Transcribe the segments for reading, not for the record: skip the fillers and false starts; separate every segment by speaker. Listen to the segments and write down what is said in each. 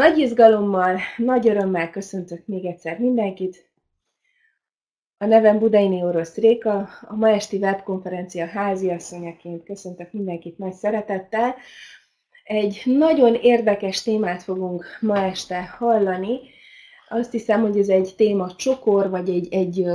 Speaker 1: Nagy izgalommal, nagy örömmel köszöntök még egyszer mindenkit. A nevem Budayné Orosz Réka, a ma esti webkonferencia háziasszonyaként köszöntök mindenkit nagy szeretettel. Egy nagyon érdekes témát fogunk ma este hallani. Azt hiszem, hogy ez egy témacsokor, vagy egy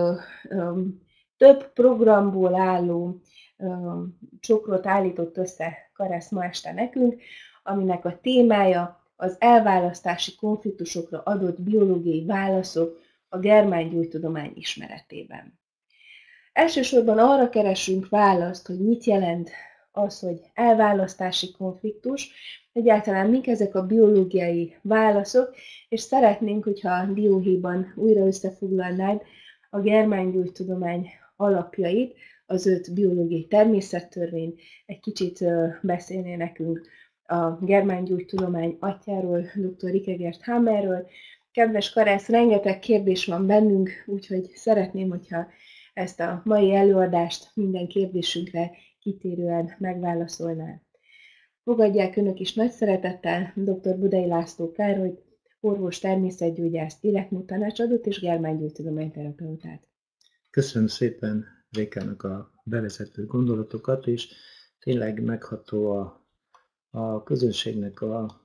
Speaker 1: több programból álló csokrot állított össze Karesz ma este nekünk, aminek a témája az elválasztási konfliktusokra adott biológiai válaszok a germángyógytudomány ismeretében. Elsősorban arra keresünk választ, hogy mit jelent az, hogy elválasztási konfliktus, egyáltalán mik ezek a biológiai válaszok, és szeretnénk, hogyha a dióhéjban újra összefoglalnád a germángyógytudomány alapjait, az 5 biológiai természettörvény, egy kicsit beszélné nekünk a germángyógytudomány atyáról, dr. Rikegert Hammerről. Kedves Karesz, rengeteg kérdés van bennünk, úgyhogy szeretném, hogyha ezt a mai előadást minden kérdésünkre kitérően megválaszolná. Fogadják Önök is nagy szeretettel dr. Budai László Károlyt, orvos, természetgyógyász, életmódtanácsadót és germángyógytudományterapeutát.
Speaker 2: Köszönöm szépen Rékának a bevezető gondolatokat, és tényleg megható a közönségnek a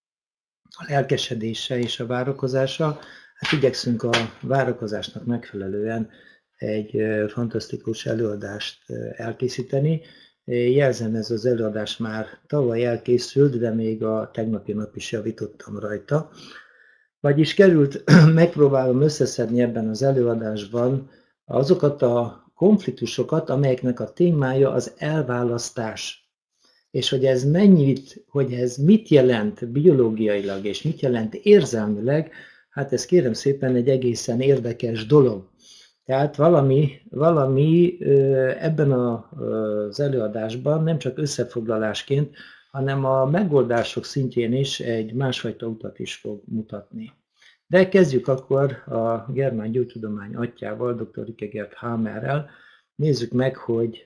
Speaker 2: lelkesedése és a várakozása. Hát igyekszünk a várakozásnak megfelelően egy fantasztikus előadást elkészíteni. Jelzem, ez az előadás már tavaly elkészült, de még a tegnapi nap is javítottam rajta. Vagyis megpróbálom összeszedni ebben az előadásban azokat a konfliktusokat, amelyeknek a témája az elválasztás. És hogy ez mit jelent biológiailag, és mit jelent érzelmileg, hát ez kérem szépen egy egészen érdekes dolog. Tehát valami ebben az előadásban nem csak összefoglalásként, hanem a megoldások szintjén is egy másfajta utat is fog mutatni. De kezdjük akkor a germángyógytudomány atyával, dr. Rikegert Hammerrel. Nézzük meg, hogy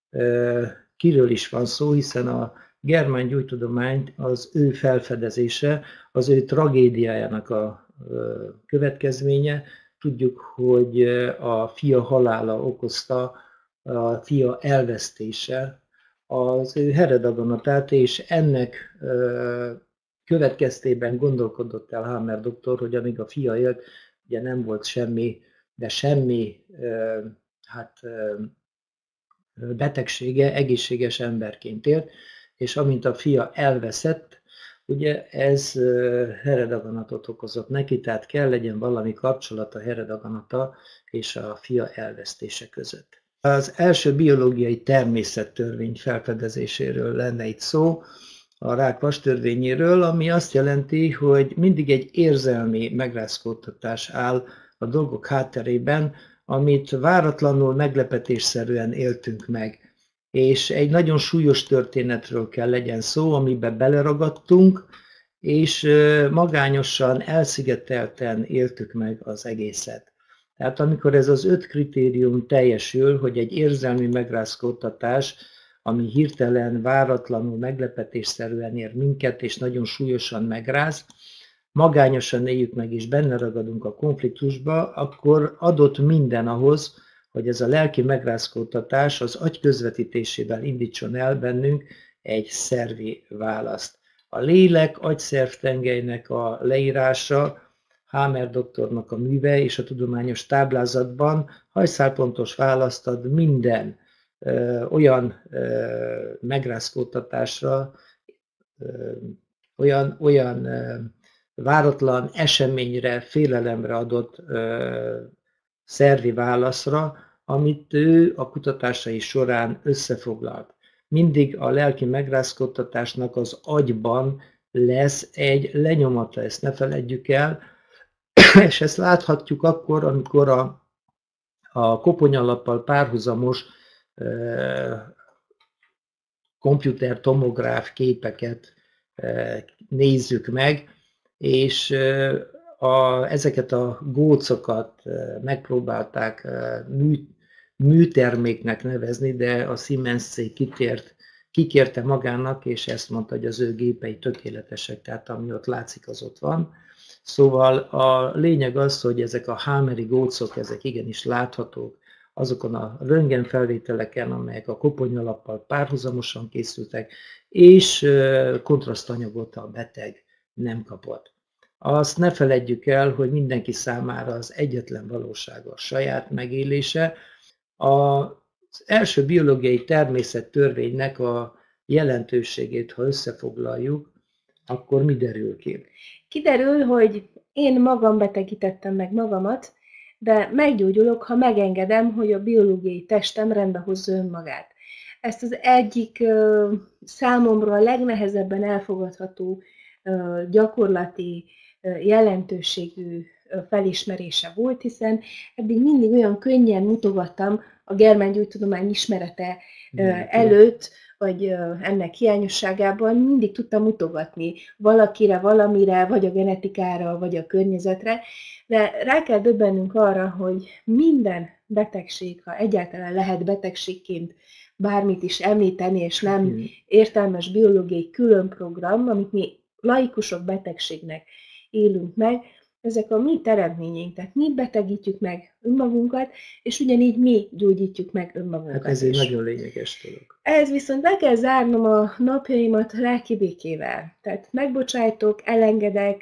Speaker 2: kiről is van szó, hiszen a germángyógytudomány az ő felfedezése, az ő tragédiájának a következménye. Tudjuk, hogy a fia halála okozta a fia elvesztése az ő herredaganatát, és ennek következtében gondolkodott el Hammer doktor, hogy amíg a fia élt, ugye nem volt semmi betegsége, egészséges emberként élt, és amint a fia elveszett, ugye ez herredaganatot okozott neki, tehát kell legyen valami kapcsolat a herredaganata és a fia elvesztése között. Az első biológiai természettörvény felfedezéséről lenne itt szó, a rák vastörvényéről, ami azt jelenti, hogy mindig egy érzelmi megrázkódtatás áll a dolgok hátterében, amit váratlanul, meglepetésszerűen éltünk meg. És egy nagyon súlyos történetről kell legyen szó, amiben beleragadtunk, és magányosan, elszigetelten éltük meg az egészet. Tehát amikor ez az 5 kritérium teljesül, hogy egy érzelmi megrázkódtatás, ami hirtelen, váratlanul, meglepetésszerűen ér minket, és nagyon súlyosan megráz, magányosan éljük meg, és benne ragadunk a konfliktusba, akkor adott minden ahhoz, hogy ez a lelki megrázkódtatás az agy közvetítésével indítson el bennünk egy szervi választ. A lélek agyszervtengelynek a leírása, Hammer doktornak a műve és a tudományos táblázatban hajszálpontos választ ad minden olyan megrázkódtatásra, olyan váratlan eseményre, félelemre adott szervi válaszra, amit ő a kutatásai során összefoglalt. Mindig a lelki megrázkódtatásnak az agyban lesz egy lenyomata, ezt ne feledjük el, és ezt láthatjuk akkor, amikor a koponyalappal párhuzamos komputertomográf képeket nézzük meg, és ezeket a gócokat megpróbálták műterméknek nevezni, de a Siemens cég kitért kikérte magának, és ezt mondta, hogy az ő gépei tökéletesek, tehát ami ott látszik, az ott van. Szóval a lényeg az, hogy ezek a hámeri gócok, ezek igenis láthatók azokon a röntgenfelvételeken, amelyek a koponyalappal párhuzamosan készültek, és kontrasztanyagot a beteg nem kapott. Azt ne feledjük el, hogy mindenki számára az egyetlen valóság a saját megélése. Az első biológiai természettörvénynek a jelentőségét, ha összefoglaljuk, akkor mi derül ki?
Speaker 1: Kiderül, hogy én magam betegítettem meg magamat, de meggyógyulok, ha megengedem, hogy a biológiai testem rendbe hozza önmagát. Ezt az egyik számomra a legnehezebben elfogadható gyakorlati jelentőségű felismerése volt, hiszen eddig mindig olyan könnyen mutogattam a germángyógytudomány ismerete előtt, vagy ennek hiányosságában mindig tudtam mutogatni valakire, valamire, vagy a genetikára, vagy a környezetre, de rá kell döbbennünk arra, hogy minden betegség, ha egyáltalán lehet betegségként bármit is említeni, és nem értelmes biológiai külön program, amit mi laikusok betegségnek élünk meg, ezek a mi teremtményeink, tehát mi betegítjük meg önmagunkat, és ugyanígy mi gyógyítjuk meg önmagunkat.
Speaker 2: Hát ez egy nagyon lényeges dolog.
Speaker 1: Ez viszont le kell zárnom a napjaimat lelki békével. Tehát megbocsájtok, elengedek,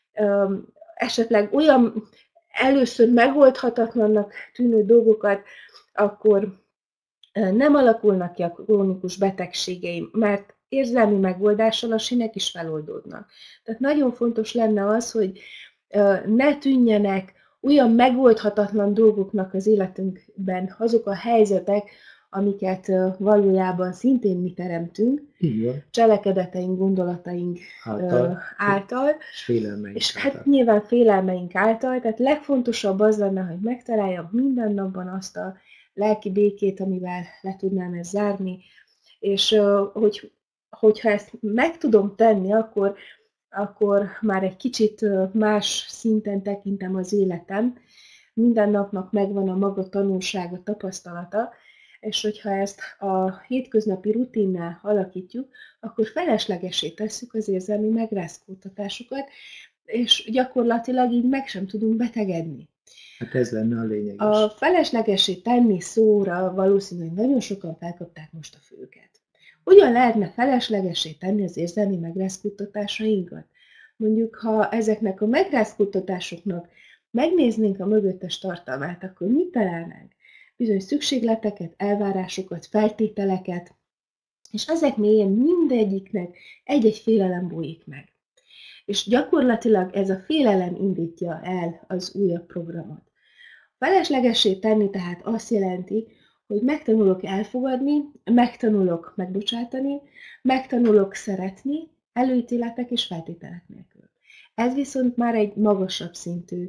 Speaker 1: esetleg olyan először megoldhatatlannak tűnő dolgokat, akkor nem alakulnak ki a krónikus betegségeim, mert érzelmi megoldással a sinek is feloldódnak. Tehát nagyon fontos lenne az, hogy ne tűnjenek olyan megoldhatatlan dolgoknak az életünkben azok a helyzetek, amiket valójában szintén mi teremtünk, cselekedeteink, gondolataink által, és hát nyilván félelmeink által, tehát legfontosabb az lenne, hogy megtaláljam minden napban azt a lelki békét, amivel le tudnám ezt zárni, és hogyha ezt meg tudom tenni, akkor már egy kicsit más szinten tekintem az életem. Minden napnak megvan a maga tanulsága, tapasztalata, és hogyha ezt a hétköznapi rutinnál alakítjuk, akkor feleslegessé tesszük az érzelmi megrázkódtatásokat, és gyakorlatilag így meg sem tudunk betegedni.
Speaker 2: Hát ez lenne a lényeges.
Speaker 1: A feleslegessé tenni szóra valószínűleg nagyon sokan felkapták most a főket. Hogyan lehetne feleslegessé tenni az érzelmi megrázkódtatásainkat? Mondjuk, ha ezeknek a megrázkódtatásoknak megnéznénk a mögöttes tartalmát, akkor mit találnánk? Bizony szükségleteket, elvárásokat, feltételeket, és ezek mélyén mindegyiknek egy-egy félelem bújik meg. És gyakorlatilag ez a félelem indítja el az újabb programot. Feleslegessé tenni tehát azt jelenti, hogy megtanulok elfogadni, megtanulok megbocsátani, megtanulok szeretni, előítéletek és feltételek nélkül. Ez viszont már egy magasabb szintű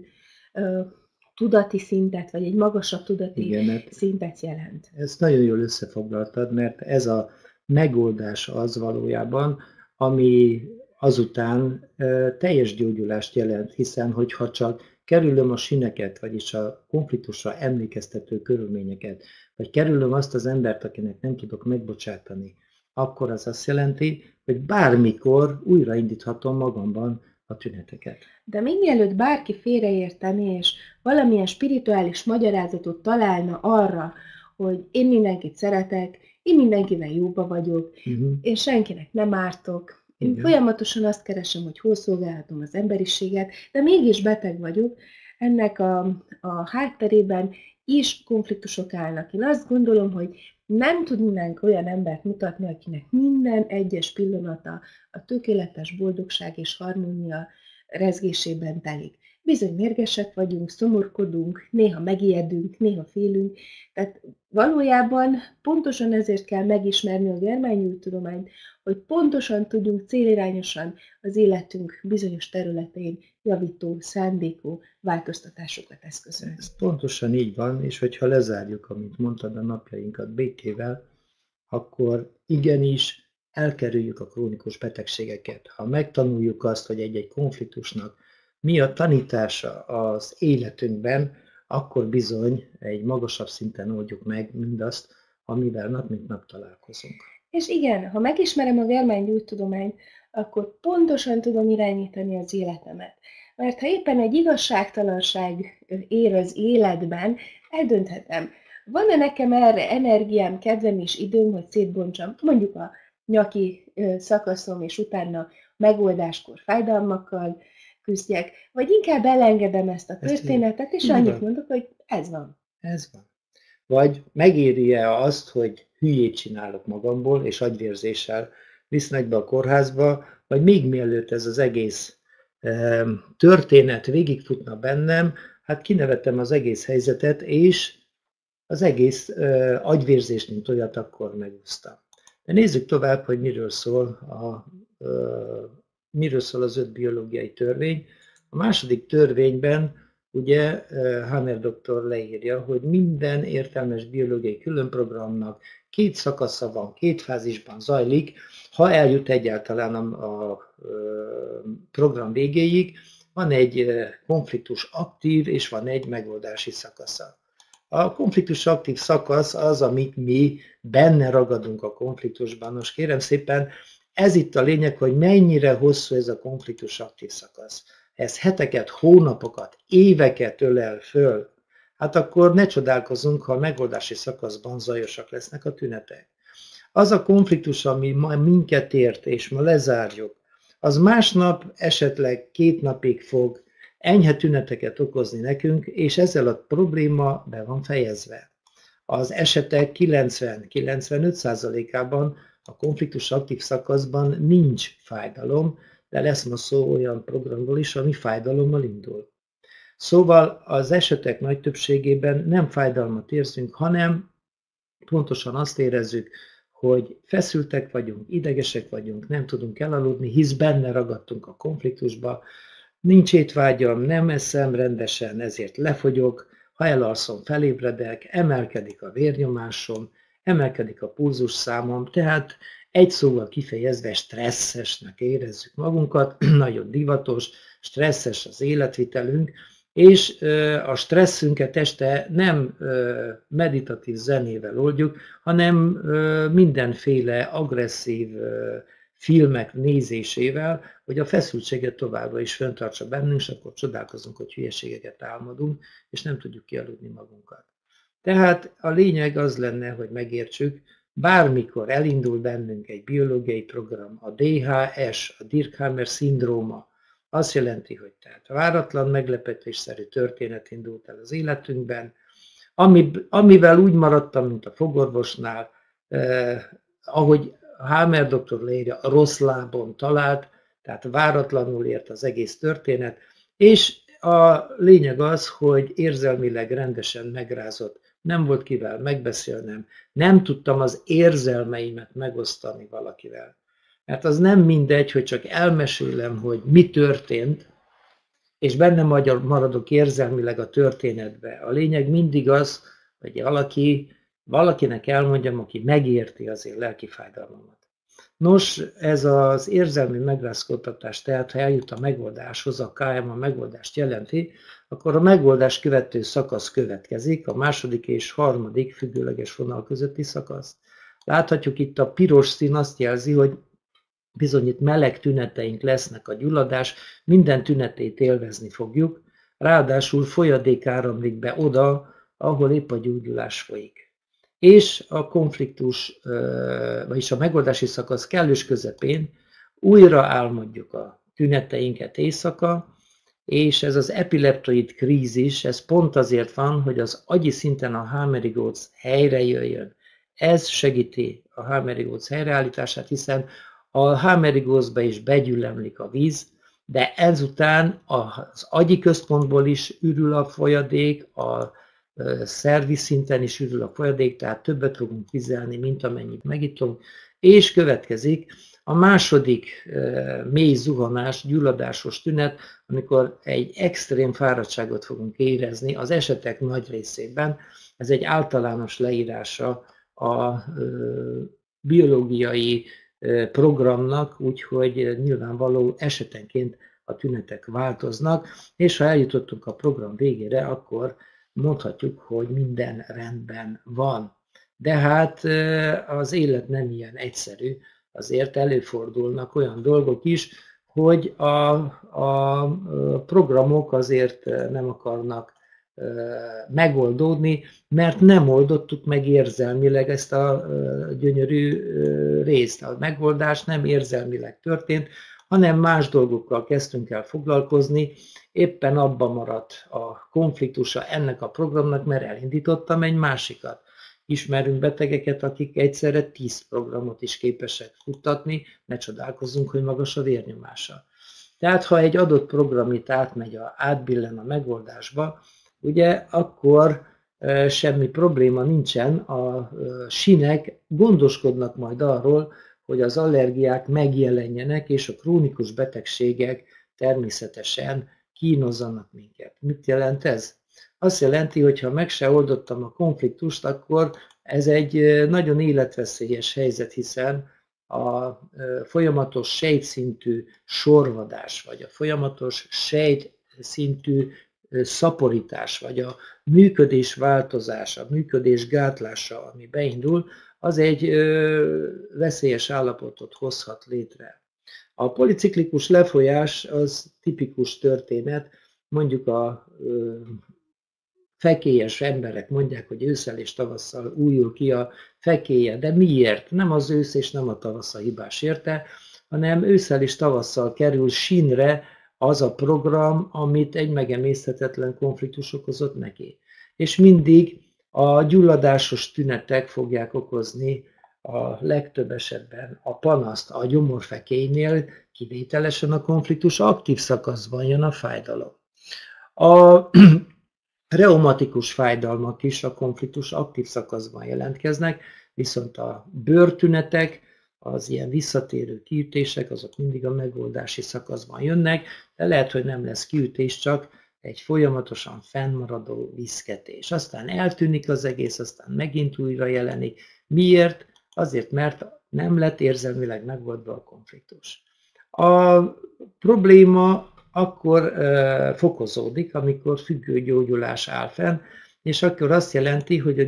Speaker 1: tudati szintet, vagy egy magasabb tudati szintet jelent.
Speaker 2: Ezt nagyon jól összefoglaltad, mert ez a megoldás az valójában, ami azután teljes gyógyulást jelent, hiszen hogyha csak kerülöm a sineket, vagyis a konfliktusra emlékeztető körülményeket, vagy kerülöm azt az embert, akinek nem tudok megbocsátani, akkor az azt jelenti, hogy bármikor újraindíthatom magamban a tüneteket.
Speaker 1: De még mielőtt bárki félreérteni, és valamilyen spirituális magyarázatot találna arra, hogy én mindenkit szeretek, én mindenkivel jóba vagyok, én senkinek nem ártok, én folyamatosan azt keresem, hogy hol szolgálhatom az emberiséget, de mégis beteg vagyok, ennek a hátterében is konfliktusok állnak. Én azt gondolom, hogy nem tudnánk olyan embert mutatni, akinek minden egyes pillanata a tökéletes boldogság és harmónia rezgésében telik. Bizony mérgesek vagyunk, szomorkodunk, néha megijedünk, néha félünk, tehát valójában pontosan ezért kell megismerni a germángyógytudományt, hogy pontosan tudjunk célirányosan az életünk bizonyos területein javító, szándékú változtatásokat eszközölni.
Speaker 2: Ez pontosan így van, és hogyha lezárjuk, amit mondtad, a napjainkat békével, akkor igenis elkerüljük a krónikus betegségeket. Ha megtanuljuk azt, hogy egy-egy konfliktusnak mi a tanítása az életünkben, akkor bizony egy magasabb szinten oldjuk meg mindazt, amivel nap mint nap találkozunk.
Speaker 1: És igen, ha megismerem a germángyógytudományt, akkor pontosan tudom irányítani az életemet. Mert ha éppen egy igazságtalanság ér az életben, eldönthetem, van-e nekem erre energiám, kedvem és időm, hogy szétbontsam mondjuk a nyaki szakaszom, és utána megoldáskor fájdalmakkal küzdjek, vagy inkább elengedem ezt a történetet, és annyit mondok, hogy ez van.
Speaker 2: Ez van. Vagy megéri-e azt, hogy hülyét csinálok magamból, és agyvérzéssel visznek be a kórházba, vagy még mielőtt ez az egész történet végigfutna bennem, hát kinevettem az egész helyzetet, és az egész agyvérzést, mint olyat akkor megúsztam. De nézzük tovább, hogy miről szól az 5 biológiai törvény. A második törvényben ugye Hammer doktor leírja, hogy minden értelmes biológiai különprogramnak 2 szakasza van, 2 fázisban zajlik, ha eljut egyáltalán a program végéig, van egy konfliktus aktív, és van egy megoldási szakasza. A konfliktus aktív szakasz az, amit mi benne ragadunk a konfliktusban. Most kérem szépen, ez itt a lényeg, hogy mennyire hosszú ez a konfliktus aktív szakasz. Ez heteket, hónapokat, éveket ölel föl, hát akkor ne csodálkozzunk, ha a megoldási szakaszban zajosak lesznek a tünetek. Az a konfliktus, ami ma minket ért, és ma lezárjuk, az másnap esetleg 2 napig fog enyhe tüneteket okozni nekünk, és ezzel a probléma be van fejezve. Az esetek 90-95%-ában a konfliktus aktív szakaszban nincs fájdalom, de lesz ma szó olyan programról is, ami fájdalommal indul. Szóval az esetek nagy többségében nem fájdalmat érzünk, hanem pontosan azt érezzük, hogy feszültek vagyunk, idegesek vagyunk, nem tudunk elaludni, hisz benne ragadtunk a konfliktusba, nincs étvágyam, nem eszem rendesen, ezért lefogyok, ha elalszom, felébredek, emelkedik a vérnyomásom, emelkedik a pulzusszámom, tehát egy szóval kifejezve stresszesnek érezzük magunkat, nagyon divatos, stresszes az életvitelünk, és a stresszünket este nem meditatív zenével oldjuk, hanem mindenféle agresszív filmek nézésével, hogy a feszültséget továbbra is fenntartsa bennünk, és akkor csodálkozunk, hogy hülyeségeket álmodunk, és nem tudjuk kialudni magunkat. Tehát a lényeg az lenne, hogy megértsük, bármikor elindul bennünk egy biológiai program, a DHS, a Dirkhammer szindróma, azt jelenti, hogy tehát váratlan, meglepetésszerű történet indult el az életünkben, amivel úgy maradtam, mint a fogorvosnál, ahogy Hammer doktor leírja, rossz lábon talált, tehát váratlanul ért az egész történet, és a lényeg az, hogy érzelmileg rendesen megrázott, nem volt kivel megbeszélnem, nem tudtam az érzelmeimet megosztani valakivel. Mert az nem mindegy, hogy csak elmesélem, hogy mi történt, és benne maradok érzelmileg a történetbe. A lényeg mindig az, hogy valakinek elmondjam, aki megérti az én lelki fájdalmamat. Nos, ez az érzelmi megrázkódtatás, tehát ha eljut a megoldáshoz, a KM a megoldást jelenti, akkor a megoldás követő szakasz következik, a második és harmadik függőleges vonal közötti szakasz. Láthatjuk itt a piros szín azt jelzi, hogy bizony itt meleg tüneteink lesznek, a gyulladás minden tünetét élvezni fogjuk, ráadásul folyadék áramlik be oda, ahol épp a gyógyulás folyik. És a konfliktus, vagyis a megoldási szakasz kellős közepén újra álmodjuk a tüneteinket éjszaka, és ez az epileptoid krízis, ez pont azért van, hogy az agyi szinten a Hammer-Gócz helyre jöjjön. Ez segíti a Hammer-Gócz helyreállítását, hiszen a Hammer-Góczba is begyűlemlik a víz, de ezután az agyi központból is ürül a folyadék, a szervi szinten is ürül a folyadék, tehát többet fogunk vizelni, mint amennyit megittunk, és következik a második mély zuhanás, gyulladásos tünet, amikor egy extrém fáradtságot fogunk érezni az esetek nagy részében. Ez egy általános leírása a biológiai programnak, úgyhogy nyilvánvaló esetenként a tünetek változnak, és ha eljutottunk a program végére, akkor mondhatjuk, hogy minden rendben van. De hát az élet nem ilyen egyszerű, azért előfordulnak olyan dolgok is, hogy a programok azért nem akarnak megoldódni, mert nem oldottuk meg érzelmileg ezt a gyönyörű részt. A megoldás nem érzelmileg történt, hanem más dolgokkal kezdtünk el foglalkozni, éppen abban maradt a konfliktusa ennek a programnak, mert elindítottam egy másikat. Ismerünk betegeket, akik egyszerre 10 programot is képesek futtatni, ne csodálkozzunk, hogy magas a vérnyomása. Tehát, ha egy adott program itt átbillen a megoldásba, ugye, akkor semmi probléma nincsen, a sínek gondoskodnak majd arról, hogy az allergiák megjelenjenek, és a krónikus betegségek természetesen kínozzanak minket. Mit jelent ez? Azt jelenti, hogy ha meg se oldottam a konfliktust, akkor ez egy nagyon életveszélyes helyzet, hiszen a folyamatos sejtszintű sorvadás, vagy a folyamatos sejtszintű szaporítás, vagy a működés változása, a működés gátlása, ami beindul, az egy veszélyes állapotot hozhat létre. A policiklikus lefolyás az tipikus történet, mondjuk a fekélyes emberek mondják, hogy ősszel és tavasszal újul ki a fekélye, de miért? Nem az ősz és nem a tavasz a hibás érte, hanem ősszel és tavasszal kerül sínre az a program, amit egy megemészhetetlen konfliktus okozott neki. És mindig a gyulladásos tünetek fogják okozni a legtöbb esetben a panaszt. A gyomorfekélynél kivételesen a konfliktus aktív szakaszban jön a fájdalom. A reumatikus fájdalmak is a konfliktus aktív szakaszban jelentkeznek, viszont a bőrtünetek, az ilyen visszatérő kiütések, azok mindig a megoldási szakaszban jönnek, de lehet, hogy nem lesz kiütés, csak egy folyamatosan fennmaradó viszketés. Aztán eltűnik az egész, aztán megint újra jelenik. Miért? Azért, mert nem lett érzelmileg megoldva a konfliktus. A probléma akkor fokozódik, amikor függő gyógyulás áll fenn, és akkor azt jelenti, hogy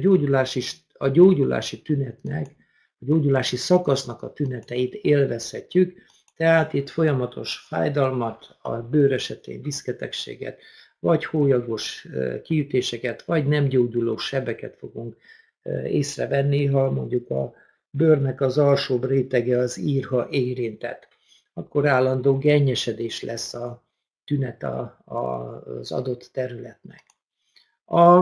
Speaker 2: a gyógyulási tünetnek, a gyógyulási szakasznak a tüneteit élvezhetjük, tehát itt folyamatos fájdalmat, a bőr esetén viszketegséget, vagy hólyagos kiütéseket, vagy nem gyógyuló sebeket fogunk észrevenni, ha mondjuk a bőrnek az alsóbb rétege az írha érintett. Akkor állandó gennyesedés lesz a tünet az adott területnek. A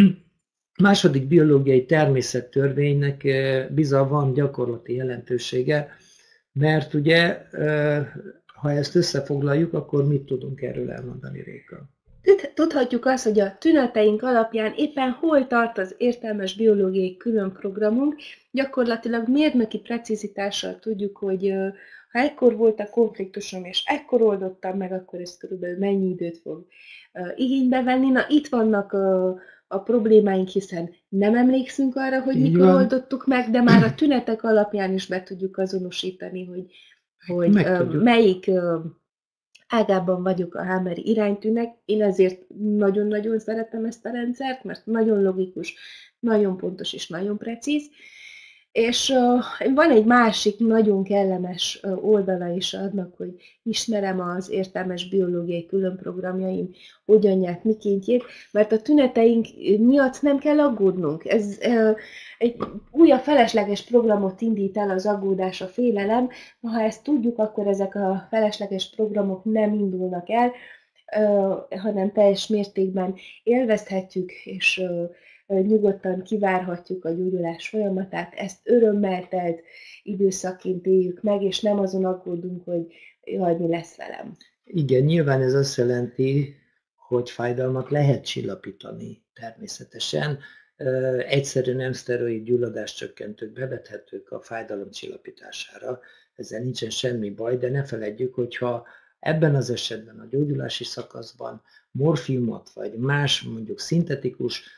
Speaker 2: második biológiai természettörvénynek bizony van gyakorlati jelentősége, mert ugye, ha ezt összefoglaljuk, akkor mit tudunk erről elmondani, Réka?
Speaker 1: Tudhatjuk azt, hogy a tüneteink alapján éppen hol tart az értelmes biológiai különprogramunk. Gyakorlatilag mérnöki precizitással tudjuk, hogy ha ekkor volt a konfliktusom, és ekkor oldottam meg, akkor ez körülbelül mennyi időt fog igénybe venni. Na, itt vannak a problémáink, hiszen nem emlékszünk arra, hogy mikor oldottuk meg, de már a tünetek alapján is be tudjuk azonosítani, hogy melyik ágában vagyok a Hameri iránytűnek. Én ezért nagyon-nagyon szeretem ezt a rendszert, mert nagyon logikus, nagyon pontos és nagyon precíz. És van egy másik nagyon kellemes oldala is annak, hogy ismerem az értelmes biológiai különprogramjaim hogyanját, mikéntjét, mert a tüneteink miatt nem kell aggódnunk. Ez egy újabb felesleges programot indít el az aggódás, a félelem. Ha ezt tudjuk, akkor ezek a felesleges programok nem indulnak el, hanem teljes mértékben élvezhetjük, és nyugodtan kivárhatjuk a gyógyulás folyamatát, ezt örömmel telt időszakként éljük meg, és nem azon aggódunk, hogy jaj, mi lesz velem.
Speaker 2: Igen, nyilván ez azt jelenti, hogy fájdalmat lehet csillapítani természetesen. Egyszerű nem szteroid gyulladáscsökkentők bevethetők a fájdalom csillapítására, ezzel nincsen semmi baj, de ne feledjük, hogyha ebben az esetben a gyógyulási szakaszban morfiumot vagy más, mondjuk szintetikus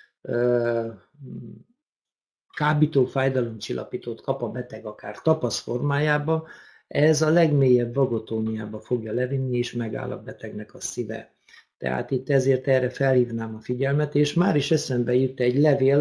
Speaker 2: kábító fájdalomcsillapítót kap a beteg akár tapasz formájába, ez a legmélyebb vagotóniába fogja levinni, és megáll a betegnek a szíve. Tehát itt ezért erre felhívnám a figyelmet, és már is eszembe jut egy levél,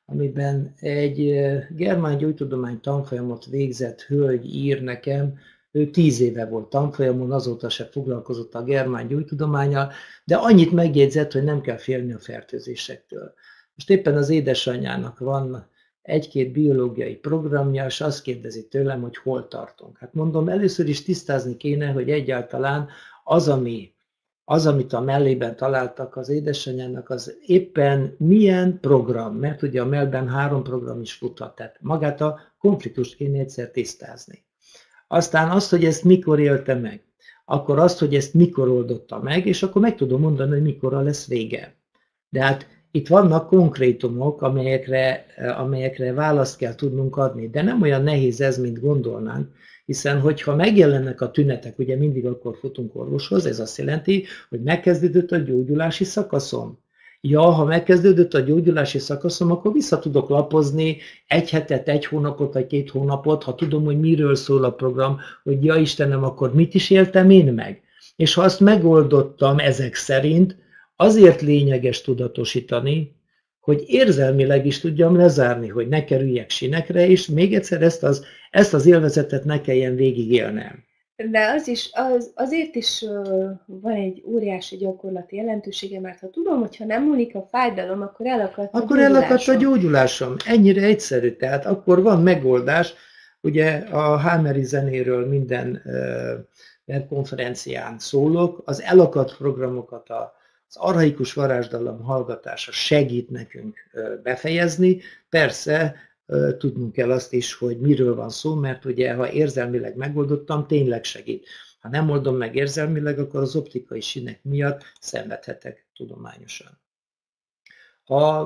Speaker 2: amiben egy germán gyógytudomány tanfolyamot végzett hölgy ír nekem, ő 10 éve volt tanfolyamon, azóta se foglalkozott a germán gyógytudománnyal, de annyit megjegyzett, hogy nem kell félni a fertőzésektől. Most éppen az édesanyjának van egy-két biológiai programja, és azt kérdezi tőlem, hogy hol tartunk. Hát mondom, először is tisztázni kéne, hogy egyáltalán az, amit a mellében találtak az édesanyjának, az éppen milyen program, mert ugye a mellben 3 program is futhat, tehát magát a konfliktust kéne egyszer tisztázni. Aztán azt, hogy ezt mikor élte meg, akkor azt, hogy ezt mikor oldotta meg, és akkor meg tudom mondani, hogy mikorra lesz vége. De hát itt vannak konkrétumok, amelyekre választ kell tudnunk adni, de nem olyan nehéz ez, mint gondolnánk, hiszen hogyha megjelennek a tünetek, ugye mindig akkor futunk orvoshoz, ez azt jelenti, hogy megkezdődött a gyógyulási szakaszom. Ja, ha megkezdődött a gyógyulási szakaszom, akkor vissza tudok lapozni 1 hetet, 1 hónapot vagy 2 hónapot, ha tudom, hogy miről szól a program, hogy ja Istenem, akkor mit is éltem én meg. És ha azt megoldottam ezek szerint, azért lényeges tudatosítani, hogy érzelmileg is tudjam lezárni, hogy ne kerüljek sinekre, és még egyszer ezt az élvezetet ne kelljen végigélnem.
Speaker 1: De azért is van egy óriási gyakorlati jelentősége, mert ha tudom, hogyha nem múlik a fájdalom, akkor elakadt
Speaker 2: a gyógyulásom. Ennyire egyszerű, tehát akkor van megoldás. Ugye a Hámeri zenéről minden webkonferencián szólok, az elakadt programokat az archaikus varázsdalom hallgatása segít nekünk befejezni. Persze tudnunk kell azt is, hogy miről van szó, mert ugye ha érzelmileg megoldottam, tényleg segít. Ha nem oldom meg érzelmileg, akkor az optikai sínek miatt szenvedhetek tudományosan. A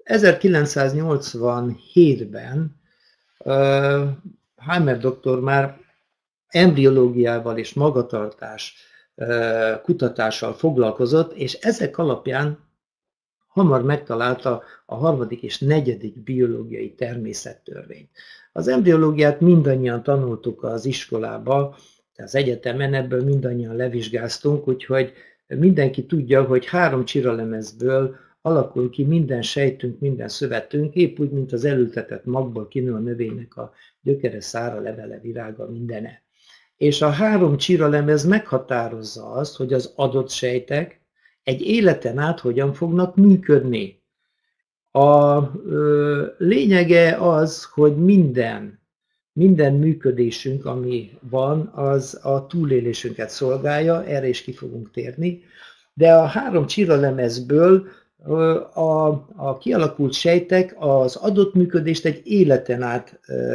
Speaker 2: 1987-ben Heimer doktor már embriológiával és magatartás kutatással foglalkozott, és ezek alapján hamar megtalálta a 3. és 4. biológiai természettörvényt. Az embriológiát mindannyian tanultuk az iskolába, az egyetemen, ebből mindannyian levizsgáztunk, úgyhogy mindenki tudja, hogy 3 csiralemezből alakul ki minden sejtünk, minden szövetünk, épp úgy, mint az elültetett magból kinő a növénynek a gyökere, szára, levele, virága, mindene. És a 3 csiralemez meghatározza azt, hogy az adott sejtek egy életen át hogyan fognak működni. A lényege az, hogy minden működésünk, ami van, az a túlélésünket szolgálja, erre is ki fogunk térni, de a 3 csiralemezből a kialakult sejtek az adott működést egy életen át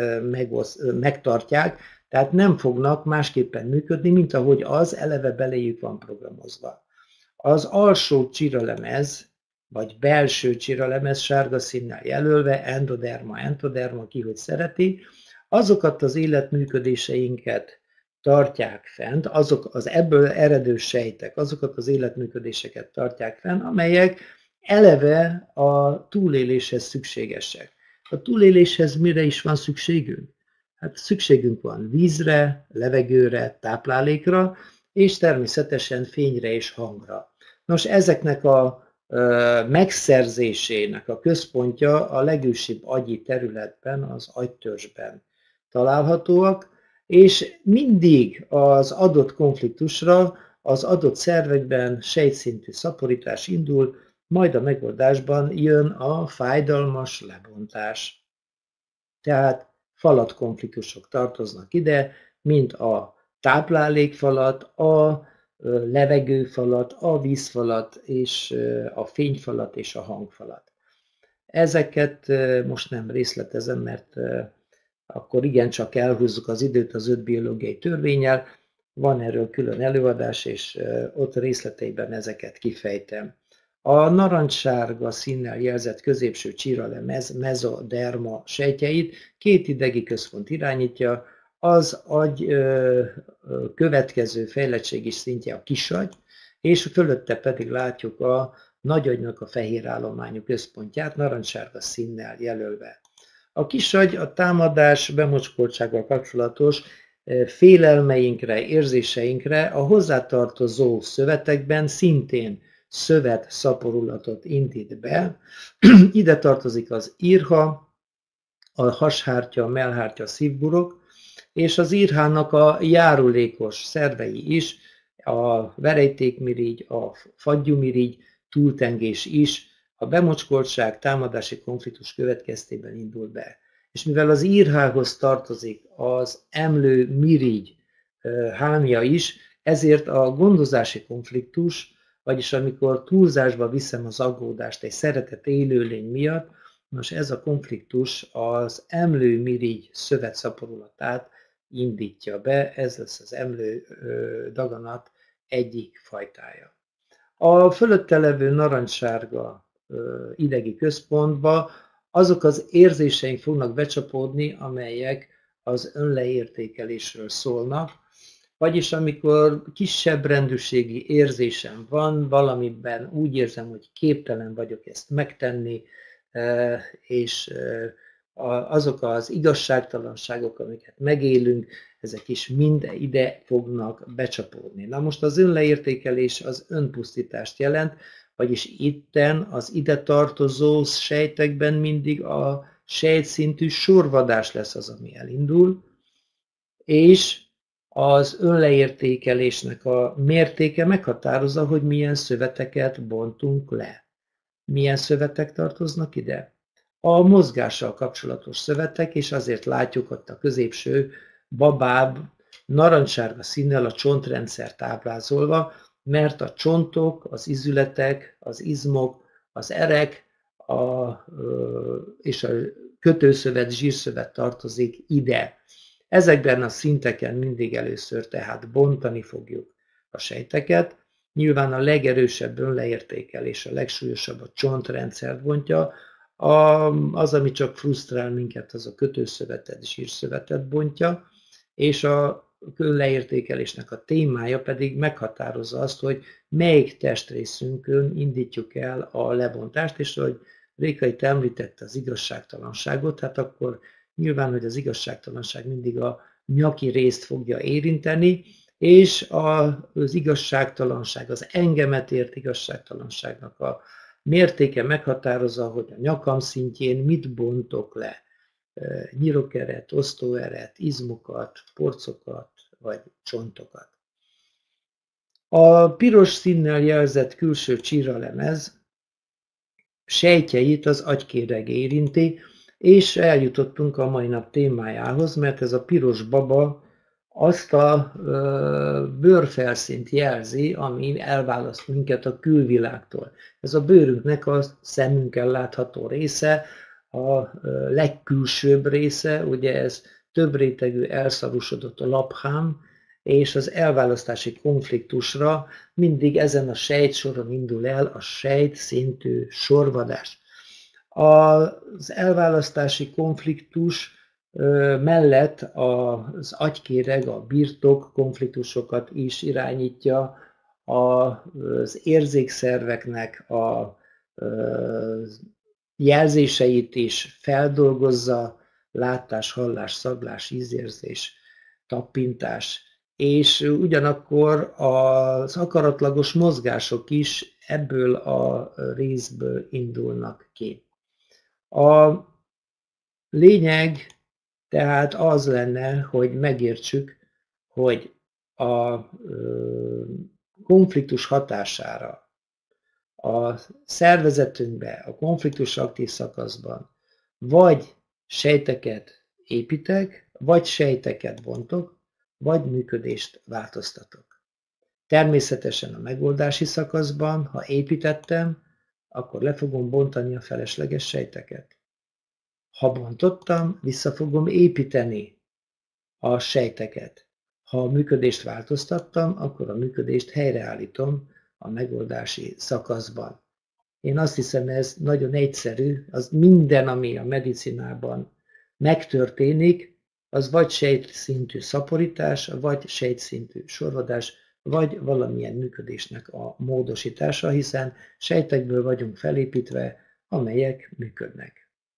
Speaker 2: megtartják, tehát nem fognak másképpen működni, mint ahogy az eleve beléjük van programozva. Az alsó csiralemez, vagy belső csiralemez sárga színnel jelölve, endoderma, ki hogy szereti, azokat az életműködéseinket tartják fent, azok az ebből eredő sejtek, azokat az életműködéseket tartják fenn, amelyek eleve a túléléshez szükségesek. A túléléshez mire is van szükségünk? Hát szükségünk van vízre, levegőre, táplálékra, és természetesen fényre és hangra. Nos, ezeknek a megszerzésének a központja a legősibb agyi területben, az agytörzsben találhatóak, és mindig az adott konfliktusra, az adott szervekben sejtszintű szaporítás indul, majd a megoldásban jön a fájdalmas lebontás. Tehát falatkonfliktusok tartoznak ide, mint a táplálékfalat, a levegőfalat, a vízfalat, és a fényfalat és a hangfalat. Ezeket most nem részletezem, mert akkor igencsak elhúzzuk az időt az 5 biológiai törvénnyel, van erről külön előadás, és ott részleteiben ezeket kifejtem. A narancssárga színnel jelzett középső csiralemez mezoderma sejtjeit 2 idegi központ irányítja, az agy következő fejlettségi szintje a kisagy, és fölötte pedig látjuk a nagyagynak a fehér állományú központját, narancssárga színnel jelölve. A kisagy a támadás bemocskoltsággal kapcsolatos félelmeinkre, érzéseinkre a hozzátartozó szövetekben szintén szövet szaporulatot indít be. Ide tartozik az írha, a hashártya, a mellhártya, szívburok, és az írhának a járulékos szervei is, a verejtékmirigy, a fagyumirigy, túltengés is a bemocskoltság, támadási konfliktus következtében indul be. És mivel az írhához tartozik az emlő mirigy hámja is, ezért a gondozási konfliktus, vagyis amikor túlzásba viszem az aggódást egy szeretett élőlény miatt, most ez a konfliktus az emlő mirigy szövetszaporulatát indítja be, ez lesz az emlő daganat egyik fajtája. A fölötte levő narancssárga idegi központba azok az érzéseink fognak becsapódni, amelyek az önleértékelésről szólnak, vagyis amikor kisebb rendűségi érzésem van, valamiben úgy érzem, hogy képtelen vagyok ezt megtenni, és azok az igazságtalanságok, amiket megélünk, ezek is mind ide fognak becsapódni. Na most az önleértékelés az önpusztítást jelent, vagyis itten az ide tartozó sejtekben mindig a sejtszintű sorvadás lesz az, ami elindul, és az önleértékelésnek a mértéke meghatározza, hogy milyen szöveteket bontunk le. Milyen szövetek tartoznak ide? A mozgással kapcsolatos szövetek, és azért látjuk ott a középső babább narancssárga színnel a csontrendszert ábrázolva, mert a csontok, az izületek, az izmok, az erek és a kötőszövet, zsírszövet tartozik ide. Ezekben a szinteken mindig először tehát bontani fogjuk a sejteket. Nyilván a legerősebb önleértékelés, a legsúlyosabb a csontrendszert bontja, az, ami csak frusztrál minket, az a kötőszövetet, zsírszövetet bontja, és a önleértékelésnek a témája pedig meghatározza azt, hogy melyik testrészünkön indítjuk el a lebontást, és hogy Réka itt említette az igazságtalanságot, hát akkor nyilván, hogy az igazságtalanság mindig a nyaki részt fogja érinteni, és az igazságtalanság, az engemet ért igazságtalanságnak a mértéke meghatározza, hogy a nyakam szintjén mit bontok le. Nyirokeret, osztóeret, izmokat, porcokat vagy csontokat. A piros színnel jelzett külső csíralemez sejtjeit az agykéreg érinti, és eljutottunk a mai nap témájához, mert ez a piros baba azt a bőrfelszínt jelzi, ami elválaszt minket a külvilágtól. Ez a bőrünknek a szemünkkel látható része, a legkülsőbb része, ugye ez több rétegű elszavusodott a laphám, és az elválasztási konfliktusra mindig ezen a sejtsoron indul el a sejtszintű sorvadás. Az elválasztási konfliktus mellett az agykéreg a birtok konfliktusokat is irányítja, az érzékszerveknek a jelzéseit is feldolgozza, látás, hallás, szaglás, ízérzés, tappintás, és ugyanakkor az akaratlagos mozgások is ebből a részből indulnak ki. A lényeg tehát az lenne, hogy megértsük, hogy a konfliktus hatására a szervezetünkbe, a konfliktus aktív szakaszban vagy sejteket építek, vagy sejteket bontok, vagy működést változtatok. Természetesen a megoldási szakaszban, ha építettem, akkor le fogom bontani a felesleges sejteket. Ha bontottam, vissza fogom építeni a sejteket. Ha a működést változtattam, akkor a működést helyreállítom a megoldási szakaszban. Én azt hiszem, ez nagyon egyszerű, az minden, ami a medicinában megtörténik, az vagy sejtszintű szaporítás, vagy sejtszintű sorvadás, vagy valamilyen működésnek a módosítása, hiszen sejtekből vagyunk felépítve, amelyek működnek.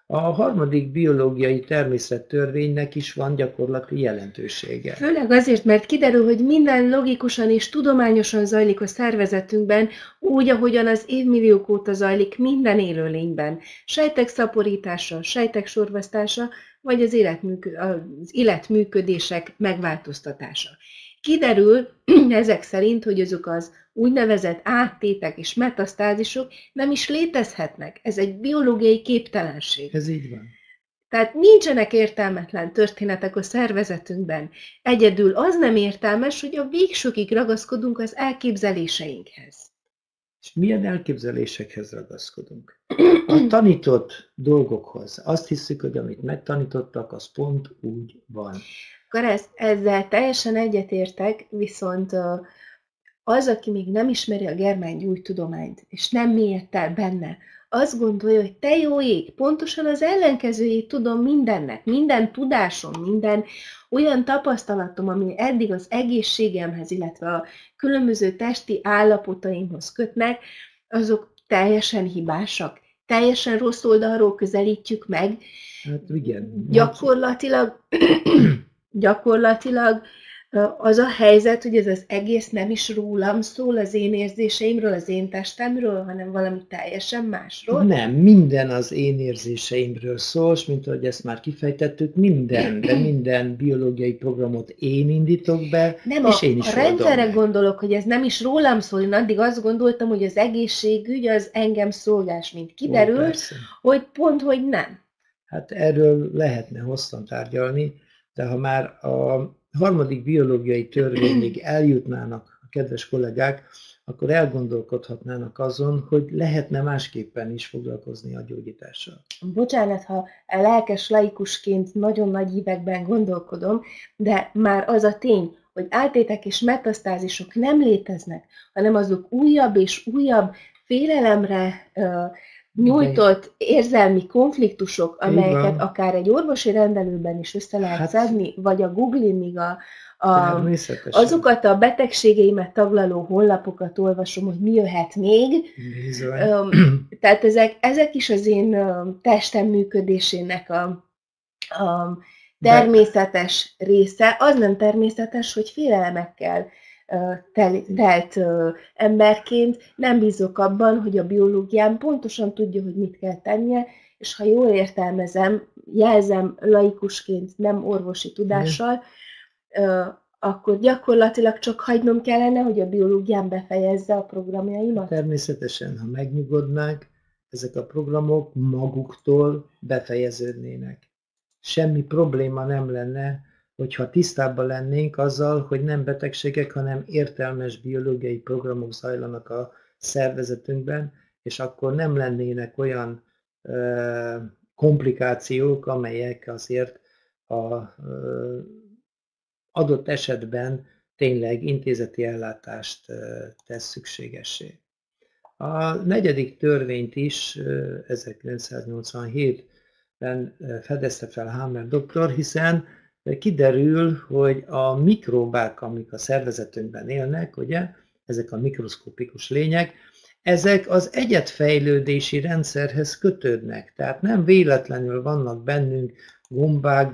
Speaker 2: A harmadik biológiai természettörvénynek is van gyakorlati jelentősége.
Speaker 1: Főleg azért, mert kiderül, hogy minden logikusan és tudományosan zajlik a szervezetünkben, úgy, ahogyan az évmilliók óta zajlik minden élőlényben. Sejtek szaporítása, sejtek sorvasztása, vagy az életműködések megváltoztatása. Kiderül ezek szerint, hogy azok az úgynevezett áttétek és metasztázisok nem is létezhetnek. Ez egy biológiai képtelenség.
Speaker 2: Ez így van.
Speaker 1: Tehát nincsenek értelmetlen történetek a szervezetünkben. Egyedül az nem értelmes, hogy a végsőkig ragaszkodunk az elképzeléseinkhez.
Speaker 2: És milyen elképzelésekhez ragaszkodunk? A tanított dolgokhoz. Azt hiszük, hogy amit megtanítottak, az pont úgy van.
Speaker 1: Akkor ezzel teljesen egyetértek, viszont az, aki még nem ismeri a germán gyógytudományt, és nem mélyedt el benne, azt gondolja, hogy te jó ég, pontosan az ellenkezőjét tudom mindennek, minden tudásom, minden olyan tapasztalatom, ami eddig az egészségemhez, illetve a különböző testi állapotaimhoz kötnek, azok teljesen hibásak. Teljesen rossz oldalról közelítjük meg.
Speaker 2: Hát igen.
Speaker 1: Gyakorlatilag az a helyzet, hogy ez az egész nem is rólam szól, az én érzéseimről, az én testemről, hanem valami teljesen másról.
Speaker 2: Nem, minden az én érzéseimről szól, mint ahogy ezt már kifejtettük, minden biológiai programot én indítok be,
Speaker 1: nem,
Speaker 2: és én is
Speaker 1: a rendszerre
Speaker 2: meg.
Speaker 1: Gondolok, hogy ez nem is rólam szól, én addig azt gondoltam, hogy az egészségügy az engem szolgás, mint kiderül, hogy pont, hogy nem.
Speaker 2: Hát erről lehetne hosszan tárgyalni, de ha már a harmadik biológiai törvényig eljutnának a kedves kollégák, akkor elgondolkodhatnának azon, hogy lehetne másképpen is foglalkozni a gyógyítással.
Speaker 1: Bocsánat, ha lelkes laikusként nagyon nagy ívekben gondolkodom, de már az a tény, hogy áttétek és metasztázisok nem léteznek, hanem azok újabb és újabb félelemre nyújtott érzelmi konfliktusok, amelyeket akár egy orvosi rendelőben is össze lehet szedni, vagy a Google-ig azokat a betegségeimet taglaló honlapokat olvasom, hogy mi jöhet még. Tehát ezek is az én testem működésének a természetes része. Az nem természetes, hogy félelemekkel telt emberként nem bízok abban, hogy a biológiám pontosan tudja, hogy mit kell tennie, és ha jól értelmezem, jelzem laikusként, nem orvosi tudással, akkor gyakorlatilag csak hagynom kellene, hogy a biológiám befejezze a programjaimat?
Speaker 2: Természetesen, ha megnyugodnánk, ezek a programok maguktól befejeződnének. Semmi probléma nem lenne, hogyha tisztában lennénk azzal, hogy nem betegségek, hanem értelmes biológiai programok zajlanak a szervezetünkben, és akkor nem lennének olyan komplikációk, amelyek azért az adott esetben tényleg intézeti ellátást tesz szükségessé. A negyedik törvényt is 1987-ben fedezte fel Hammer doktor, hiszen kiderül, hogy a mikróbák, amik a szervezetünkben élnek, ugye, ezek a mikroszkopikus lények, ezek az egyedfejlődési rendszerhez kötődnek. Tehát nem véletlenül vannak bennünk gombák,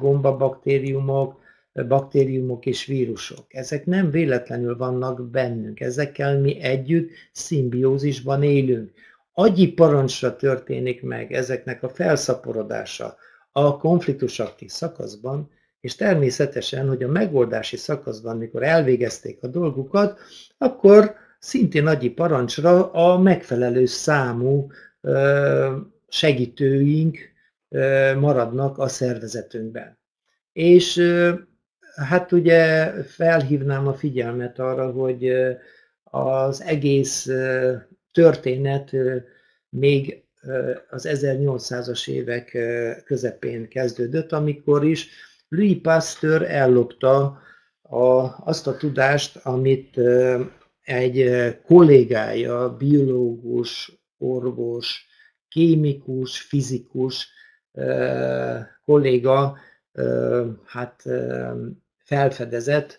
Speaker 2: baktériumok és vírusok. Ezek nem véletlenül vannak bennünk. Ezekkel mi együtt szimbiózisban élünk. Agyi parancsra történik meg ezeknek a felszaporodása a konfliktusaktív szakaszban, és természetesen, hogy a megoldási szakaszban, mikor elvégezték a dolgukat, akkor szintén agyi parancsra a megfelelő számú segítőink maradnak a szervezetünkben. És hát ugye felhívnám a figyelmet arra, hogy az egész történet még az 1800-as évek közepén kezdődött, amikor is Louis Pasteur ellopta azt a tudást, amit egy kollégája, biológus, orvos, kémikus, fizikus kolléga felfedezett.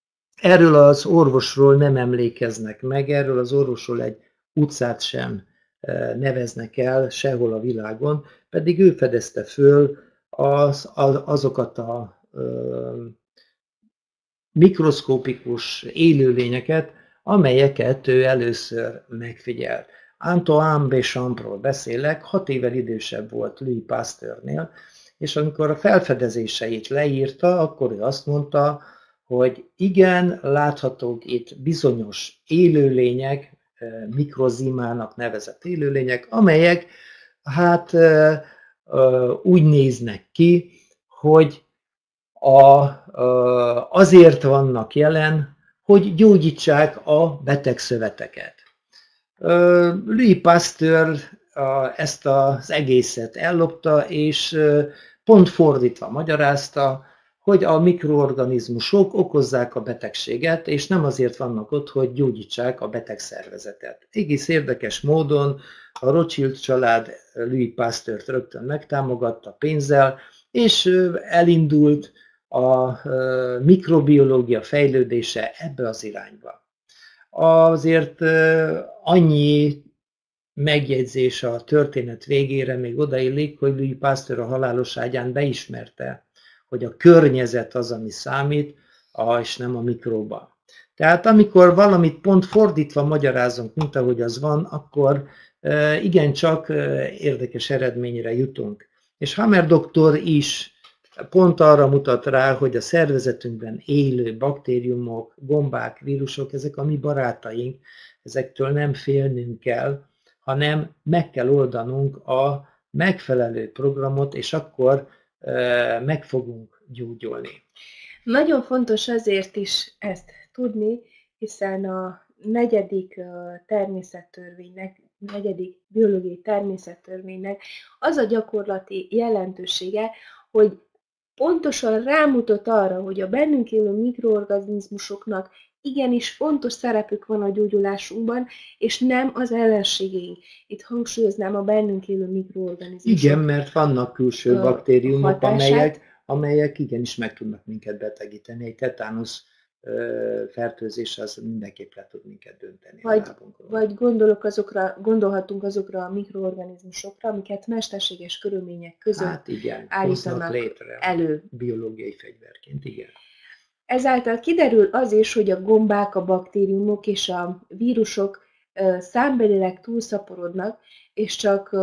Speaker 2: Erről az orvosról nem emlékeznek meg, erről az orvosról egy utcát sem neveznek el sehol a világon, pedig ő fedezte föl azokat a mikroszkópikus élőlényeket, amelyeket ő először megfigyelt. Antoine Béchampról beszélek, 6 évvel idősebb volt Louis Pasteurnél, és amikor a felfedezéseit leírta, akkor ő azt mondta, hogy igen, láthatók itt bizonyos élőlények, mikrozimának nevezett élőlények, amelyek hát úgy néznek ki, hogy azért vannak jelen, hogy gyógyítsák a betegszöveteket. Louis Pasteur ezt az egészet ellopta, és pont fordítva magyarázta, hogy a mikroorganizmusok okozzák a betegséget, és nem azért vannak ott, hogy gyógyítsák a betegszervezetet. Egész érdekes módon a Rothschild család Louis Pasteurt rögtön megtámogatta pénzzel, és elindult a mikrobiológia fejlődése ebbe az irányba. Azért annyi megjegyzés a történet végére még odaillik, hogy Louis Pasteur a halálos ágyán beismerte, hogy a környezet az, ami számít, és nem a mikróba. Tehát amikor valamit pont fordítva magyarázunk, mint ahogy az van, akkor igencsak érdekes eredményre jutunk. És Hammer doktor is pont arra mutat rá, hogy a szervezetünkben élő baktériumok, gombák, vírusok, ezek a mi barátaink, ezektől nem félnünk kell, hanem meg kell oldanunk a megfelelő programot, és akkor meg fogunk gyógyulni.
Speaker 1: Nagyon fontos azért is ezt tudni, hiszen a negyedik biológiai természettörvénynek az a gyakorlati jelentősége, hogy pontosan rámutat arra, hogy a bennünk élő mikroorganizmusoknak igenis fontos szerepük van a gyógyulásunkban, és nem az ellenségeink. Itt hangsúlyoznám a bennünk élő mikroorganizmusok.
Speaker 2: Igen, mert vannak külső baktériumok, amelyek igenis meg tudnak minket betegíteni. Egy tetánusz fertőzés az mindenképp le tud minket dönteni a lábunkról.
Speaker 1: Vagy gondolhatunk azokra a mikroorganizmusokra, amiket mesterséges körülmények között állítanak
Speaker 2: létre
Speaker 1: elő.
Speaker 2: Biológiai fegyverként, igen.
Speaker 1: Ezáltal kiderül az is, hogy a gombák, a baktériumok és a vírusok számbelileg túlszaporodnak, és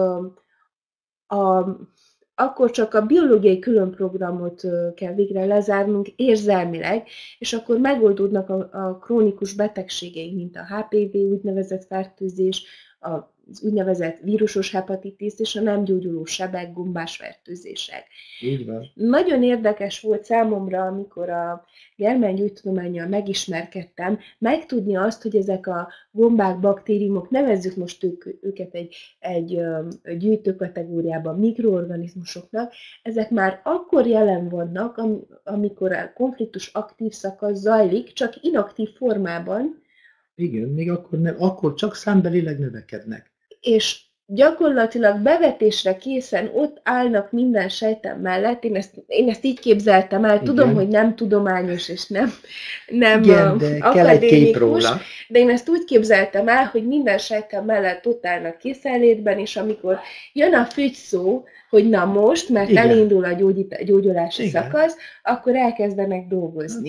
Speaker 1: akkor csak a biológiai különprogramot kell végre lezárnunk érzelmileg, és akkor megoldódnak a krónikus betegségeink, mint a HPV úgynevezett fertőzés, az úgynevezett vírusos hepatitis és a nem gyógyuló sebek, gombás fertőzések.
Speaker 2: Így van.
Speaker 1: Nagyon érdekes volt számomra, amikor a germánygyógytudománnyal megismerkedtem, megtudni azt, hogy ezek a gombák, baktériumok, nevezzük most őket egy gyűjtőkategóriában mikroorganizmusoknak, ezek már akkor jelen vannak, amikor a konfliktus aktív szakasz zajlik, csak inaktív formában.
Speaker 2: Igen, még akkor nem, akkor csak számbelileg növekednek.
Speaker 1: És gyakorlatilag bevetésre készen ott állnak minden sejtem mellett. Én ezt így képzeltem el. Tudom, hogy nem tudományos és nem
Speaker 2: igen, de kell egy kép róla.
Speaker 1: De én ezt úgy képzeltem el, hogy minden sejtem mellett ott állnak készenlétben, és amikor jön a fügyszó, hogy na most, mert igen, elindul a gyógyulási szakasz, akkor elkezdenek dolgozni.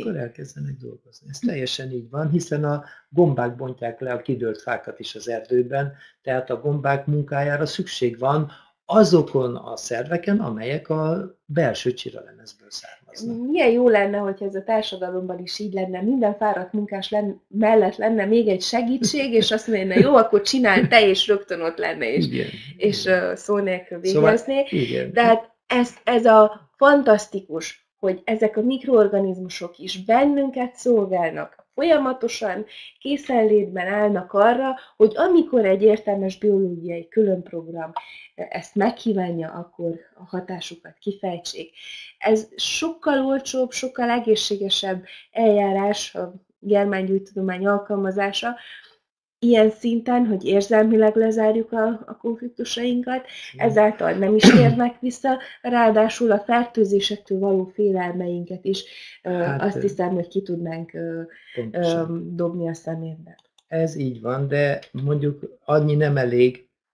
Speaker 2: Ez teljesen így van, hiszen a gombák bontják le a kidőlt fákat is az erdőben, tehát a gombák munkájára szükség van azokon a szerveken, amelyek a belső csiralemezből származnak.
Speaker 1: Milyen jó lenne, hogyha ez a társadalomban is így lenne, minden fáradt munkás mellett lenne még egy segítség, és azt mondja, jó, akkor csinálj te, és rögtön ott lenne, és szó nélkül végezné.
Speaker 2: Szóval,
Speaker 1: de hát ez a fantasztikus, hogy ezek a mikroorganizmusok is bennünket szolgálnak, folyamatosan készenlétben állnak arra, hogy amikor egy értelmes biológiai különprogram ezt megkívánja, akkor a hatásukat kifejtsék. Ez sokkal olcsóbb, sokkal egészségesebb eljárás a germánygyógytudomány alkalmazása, ilyen szinten, hogy érzelmileg lezárjuk a konfliktusainkat, ezáltal nem is érnek vissza, ráadásul a fertőzésektől való félelmeinket is azt hiszem, hogy ki tudnánk dobni a szemébe.
Speaker 2: Ez így van, de mondjuk annyi nem elég,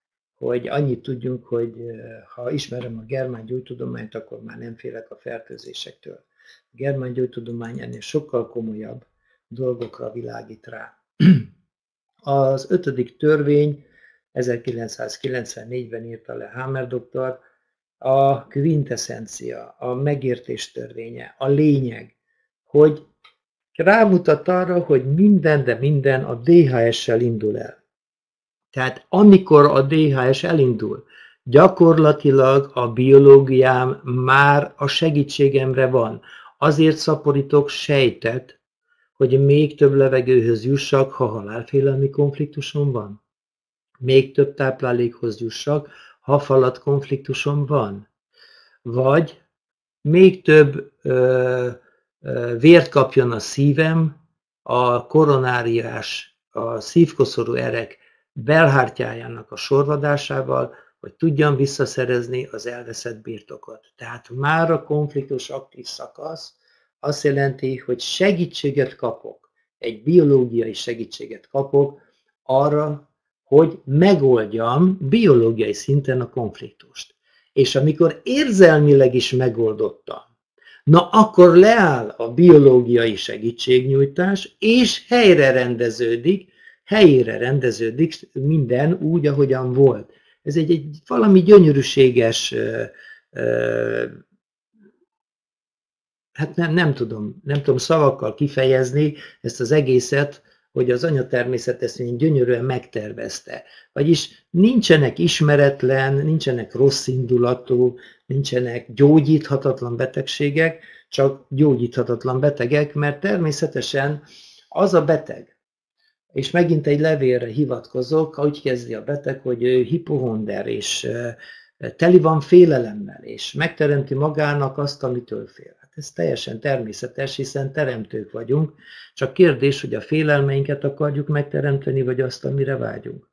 Speaker 2: hogy annyit tudjunk, hogy ha ismerem a germán gyógytudományt, akkor már nem félek a fertőzésektől. A germán gyógytudomány ennél sokkal komolyabb dolgokra világít rá. Az 5. törvény 1994-ben írta le Hammer doktor, a quintessencia, a megértés törvénye, a lényeg, hogy rámutat arra, hogy minden, de minden a DHS-sel indul el. Tehát amikor a DHS elindul, gyakorlatilag a biológiám már a segítségemre van. Azért szaporítok sejtet, hogy még több levegőhöz jussak, ha halálfélelmi konfliktusom van. Még több táplálékhoz jussak, ha falat konfliktusom van. Vagy még több vért kapjon a szívem, a koronáriás, a szívkoszorú erek belhártyájának a sorvadásával, hogy tudjam visszaszerezni az elveszett birtokot. Tehát már a konfliktus aktív szakasz azt jelenti, hogy segítséget kapok, egy biológiai segítséget kapok arra, hogy megoldjam biológiai szinten a konfliktust. És amikor érzelmileg is megoldottam, na akkor leáll a biológiai segítségnyújtás, és helyére rendeződik minden úgy, ahogyan volt. Ez egy valami gyönyörűséges, hát nem tudom szavakkal kifejezni ezt az egészet, hogy az anyatermészet ezt gyönyörűen megtervezte. Vagyis nincsenek ismeretlen, nincsenek rosszindulatú, nincsenek gyógyíthatatlan betegségek, csak gyógyíthatatlan betegek, mert természetesen az a beteg, és megint egy levélre hivatkozok, úgy kezdi a beteg, hogy ő hipohonder, és teli van félelemmel, és megteremti magának azt, amitől fél. Hát ez teljesen természetes, hiszen teremtők vagyunk, csak kérdés, hogy a félelmeinket akarjuk megteremteni, vagy azt, amire vágyunk.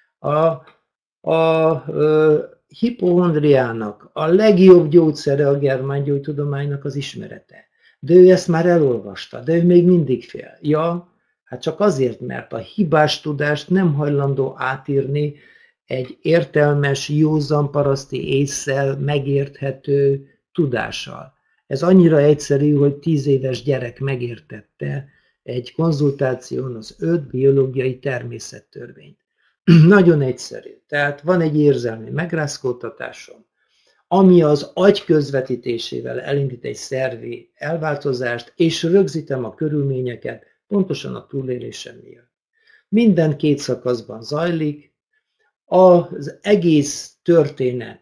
Speaker 2: A hipohondriának a legjobb gyógyszere a germán gyógytudománynak az ismerete. De ő ezt már elolvasta, de ő még mindig fél. Ja, hát csak azért, mert a hibás tudást nem hajlandó átírni egy értelmes, józan paraszti ésszel megérthető tudással. Ez annyira egyszerű, hogy 10 éves gyerek megértette egy konzultáción az 5 biológiai természettörvényt. Nagyon egyszerű. Tehát van egy érzelmi megrázkódtatásom, ami az agy közvetítésével elindít egy szervi elváltozást, és rögzítem a körülményeket, pontosan a túlélésem miatt. Minden 2 szakaszban zajlik, az egész történet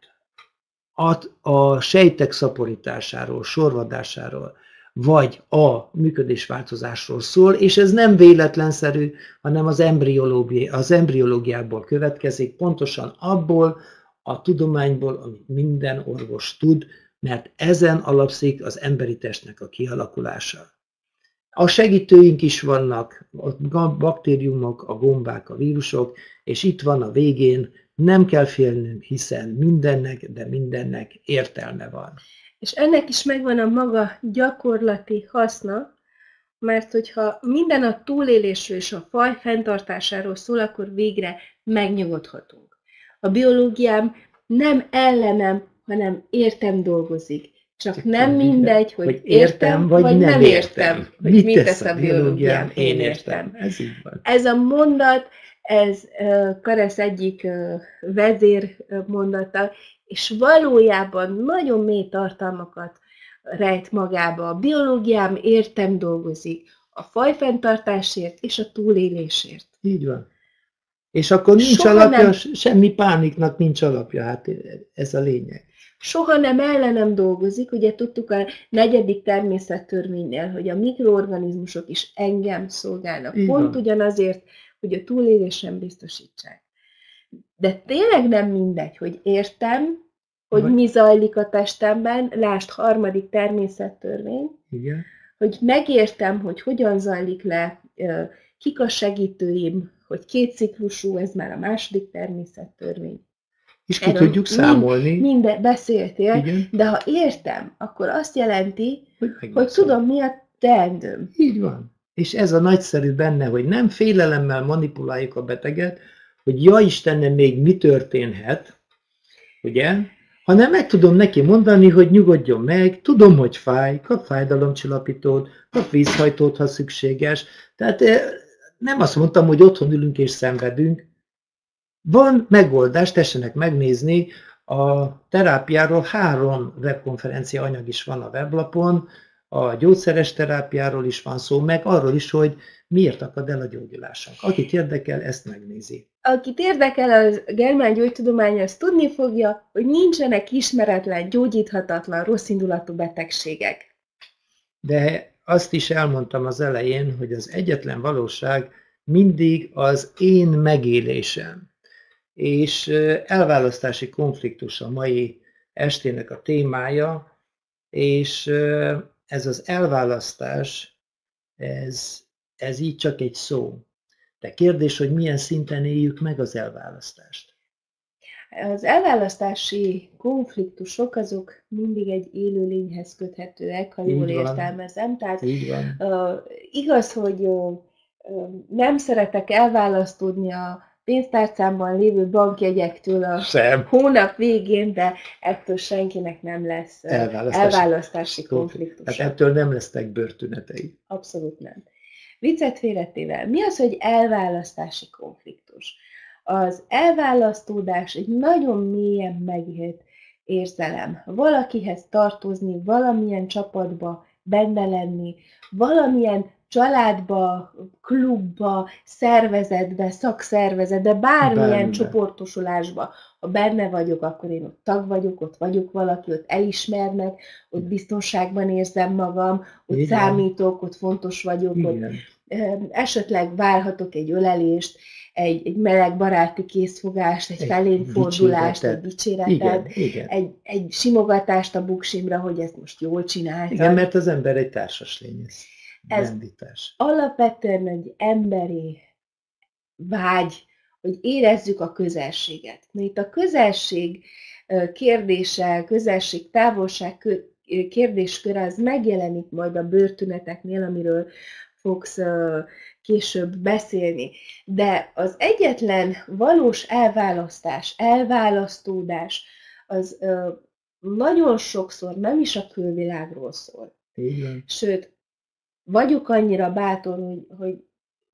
Speaker 2: a sejtek szaporításáról, sorvadásáról, vagy a működésváltozásról szól, és ez nem véletlenszerű, hanem az embriológiából következik, pontosan abból a tudományból, amit minden orvos tud, mert ezen alapszik az emberi testnek a kialakulása. A segítőink is vannak, a baktériumok, a gombák, a vírusok, és itt van a végén, nem kell félnünk, hiszen mindennek, de mindennek értelme van.
Speaker 1: És ennek is megvan a maga gyakorlati haszna, mert hogyha minden a túlélésről és a faj fenntartásáról szól, akkor végre megnyugodhatunk. A biológiám nem ellenem, hanem értem dolgozik. Csak nem mindegy, hogy értem, vagy nem értem, hogy mit tesz a biológiám, én értem.
Speaker 2: Ez így van.
Speaker 1: Ez a mondat, ez Karesz egyik vezérmondata, és valójában nagyon mély tartalmakat rejt magába. A biológiám értem dolgozik, a fajfenntartásért és a túlélésért.
Speaker 2: Így van. És akkor nincs alapja, semmi pániknak nincs alapja, hát ez a lényeg.
Speaker 1: Soha nem ellenem dolgozik, ugye tudtuk a 4. természettörvénynél, hogy a mikroorganizmusok is engem szolgálnak.
Speaker 2: Így
Speaker 1: pont
Speaker 2: van.
Speaker 1: ugyanazért, hogy a túlélésem biztosítsák. De tényleg nem mindegy, hogy értem, hogy mi zajlik a testemben, lásd 3. természettörvény,
Speaker 2: Igen.
Speaker 1: hogy megértem, hogy hogyan zajlik le, kik a segítőim, hogy 2 ciklusú, ez már a 2. természettörvény.
Speaker 2: És ki tudjuk számolni.
Speaker 1: Minden beszéltél,
Speaker 2: Igen.
Speaker 1: de ha értem, akkor azt jelenti, hogy tudom, mi a teendőm.
Speaker 2: Így van. És ez a nagyszerű benne, hogy nem félelemmel manipuláljuk a beteget, hogy ja Istenem, még mi történhet, ugye? Hanem meg tudom neki mondani, hogy nyugodjon meg, tudom, hogy fáj, kap fájdalomcsillapítót, kap vízhajtót, ha szükséges. Tehát nem azt mondtam, hogy otthon ülünk és szenvedünk. Van megoldás, tessenek megnézni, a terápiáról 3 webkonferencia anyag is van a weblapon, a gyógyszeres terápiáról is van szó, meg arról is, hogy miért akad el a gyógyulásunk. Akit érdekel, ezt megnézi.
Speaker 1: Akit érdekel a germán gyógytudomány, az tudni fogja, hogy nincsenek ismeretlen, gyógyíthatatlan, rosszindulatú betegségek.
Speaker 2: De azt is elmondtam az elején, hogy az egyetlen valóság mindig az én megélésem. És elválasztási konfliktus a mai estének a témája, és ez az elválasztás, ez így csak egy szó. De kérdés, hogy milyen szinten éljük meg az elválasztást.
Speaker 1: Az elválasztási konfliktusok azok mindig egy élőlényhez köthetőek, ha jól értelmezem. Tehát igaz, hogy nem szeretek elválasztódni a pénztárcámban lévő bankjegyektől a hónap végén, de ettől senkinek nem lesz elválasztási konfliktus.
Speaker 2: Hát ettől nem lesznek bőrtünetei.
Speaker 1: Abszolút nem. Viccet félretével, mi az, hogy elválasztási konfliktus? Az elválasztódás egy nagyon mélyen megélt érzelem. Valakihez tartozni, valamilyen csapatba benne lenni, valamilyen családba, klubba, szervezetbe, szakszervezetbe, bármilyen csoportosulásba. Ha benne vagyok, akkor én ott tag vagyok, ott vagyok valaki, ott elismernek, ott biztonságban érzem magam, ott igen. Számítok, ott fontos vagyok, ott esetleg várhatok egy ölelést, egy meleg baráti készfogást, egy felén fordulást, egy dicséretet, egy simogatást a buksimra, hogy ezt most jól csináltam.
Speaker 2: Igen, mert az ember egy társas lény.
Speaker 1: Ez alapvetően egy emberi vágy, hogy érezzük a közelséget. Na itt a közelség kérdése, közelség, távolság kérdésköre az megjelenik majd a bőrtüneteknél, amiről fogsz később beszélni. De az egyetlen valós elválasztás, elválasztódás, az nagyon sokszor nem is a külvilágról szól.
Speaker 2: Igen.
Speaker 1: Sőt, vagyok annyira bátor, hogy